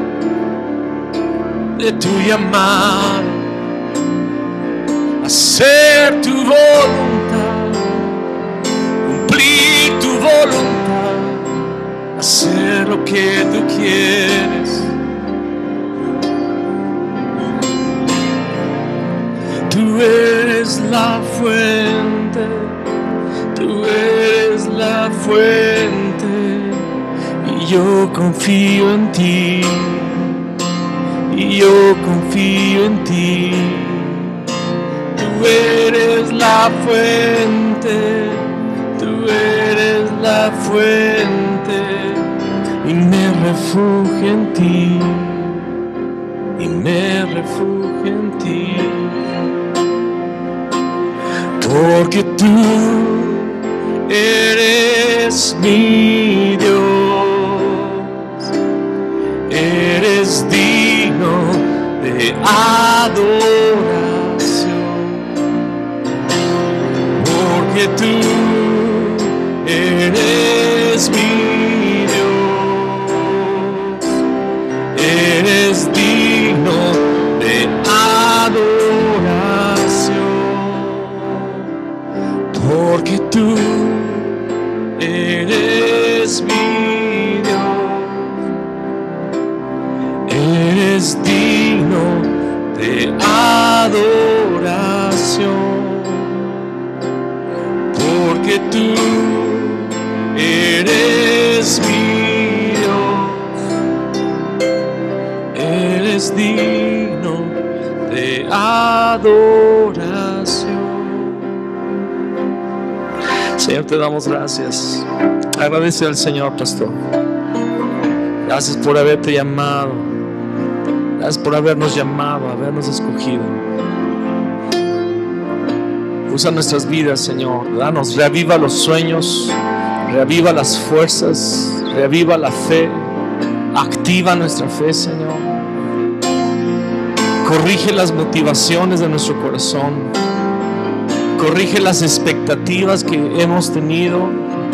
de tu llamado, hacer tu voluntad, cumplir tu voluntad, hacer lo que tú quieres. Tú eres la fuente, tú eres la fuente, y yo confío en ti, y yo confío en ti. Tú eres la fuente, tú eres la fuente, y me refugio en ti, y me refugio en ti. Porque tú eres mi Dios, eres digno de adoración. Porque tú eres mi Dios, eres digno de adoración. Porque tú eres mi Dios, eres digno de adoración. Porque tú eres mi Dios, eres digno de adoración. Señor, te damos gracias. Agradece al Señor, pastor. Gracias por haberte llamado. Gracias por habernos llamado, habernos escogido. Usa nuestras vidas, Señor. Danos, reaviva los sueños, reaviva las fuerzas, reaviva la fe. Activa nuestra fe, Señor. Corrige las motivaciones de nuestro corazón. Corrige las expectativas que hemos tenido.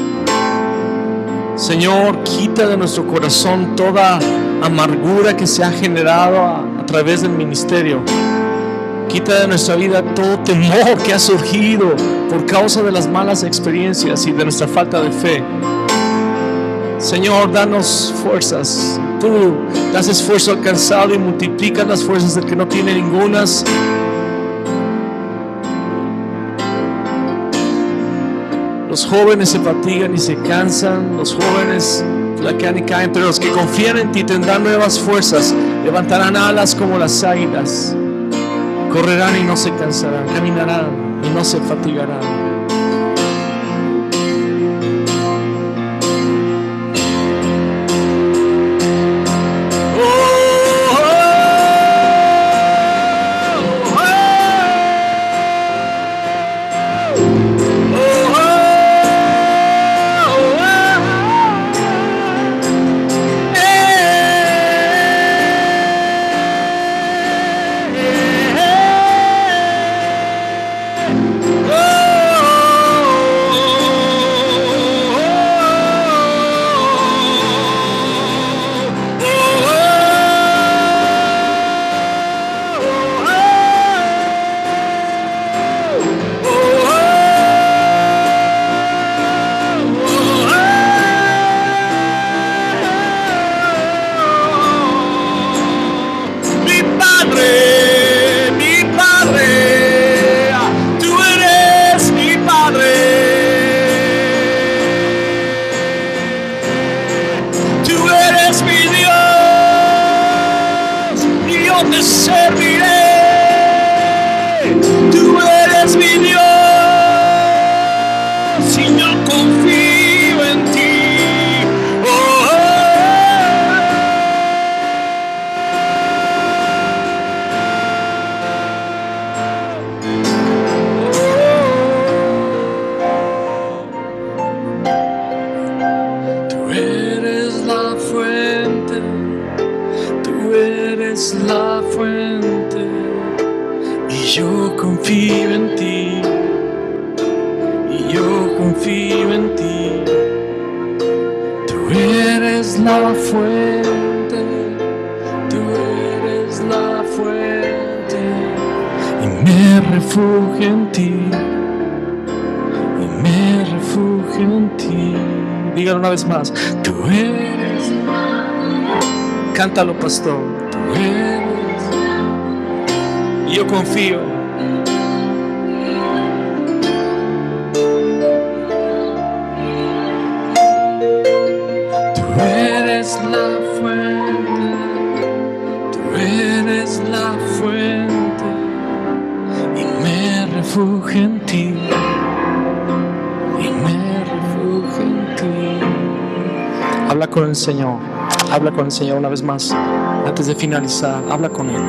Señor, quita de nuestro corazón toda amargura que se ha generado a través del ministerio. Quita de nuestra vida todo temor que ha surgido por causa de las malas experiencias y de nuestra falta de fe. Señor, danos fuerzas. Tú das esfuerzo al cansado y multiplicas las fuerzas del que no tiene ningunas. Los jóvenes se fatigan y se cansan, los jóvenes flaquean y caen, pero los que confían en ti tendrán nuevas fuerzas, levantarán alas como las águilas, correrán y no se cansarán, caminarán y no se fatigarán. eres la fuente y yo confío en ti, y yo confío en ti. Tú eres la fuente, tú eres la fuente, y me refugio en ti, y me refugio en ti. Dígalo una vez más. Tú eres, cántalo, pastor. Tú eres, y yo confío. Tú eres la fuente, tú eres la fuente, y me refugio en ti, y me refugio en ti. Habla con el Señor, habla con el Señor una vez más, antes de finalizar, habla con Él.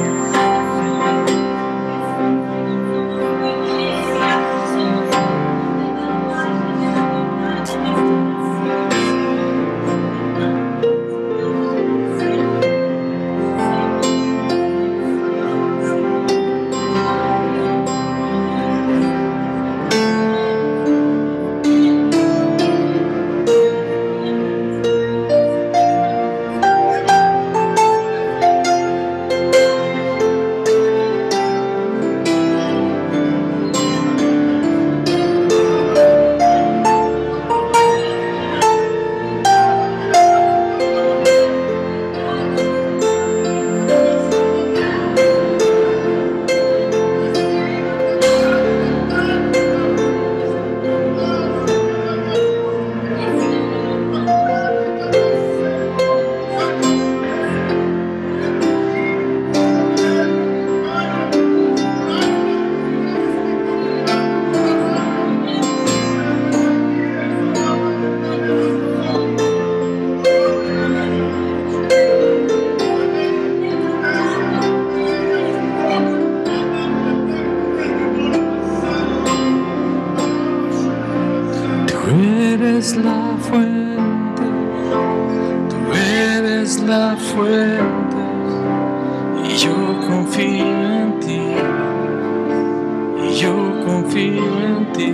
La fuente, tú eres la fuente, y yo confío en ti, y yo confío en ti.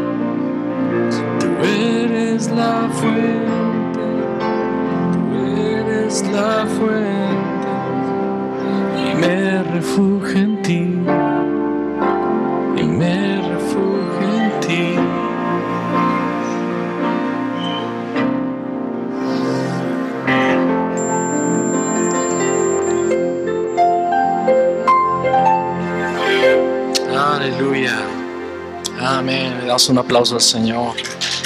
Tú eres la fuente, tú eres la fuente, y me refugio en ti, y me refugio en ti. Aleluya. Amén. Le damos un aplauso al Señor.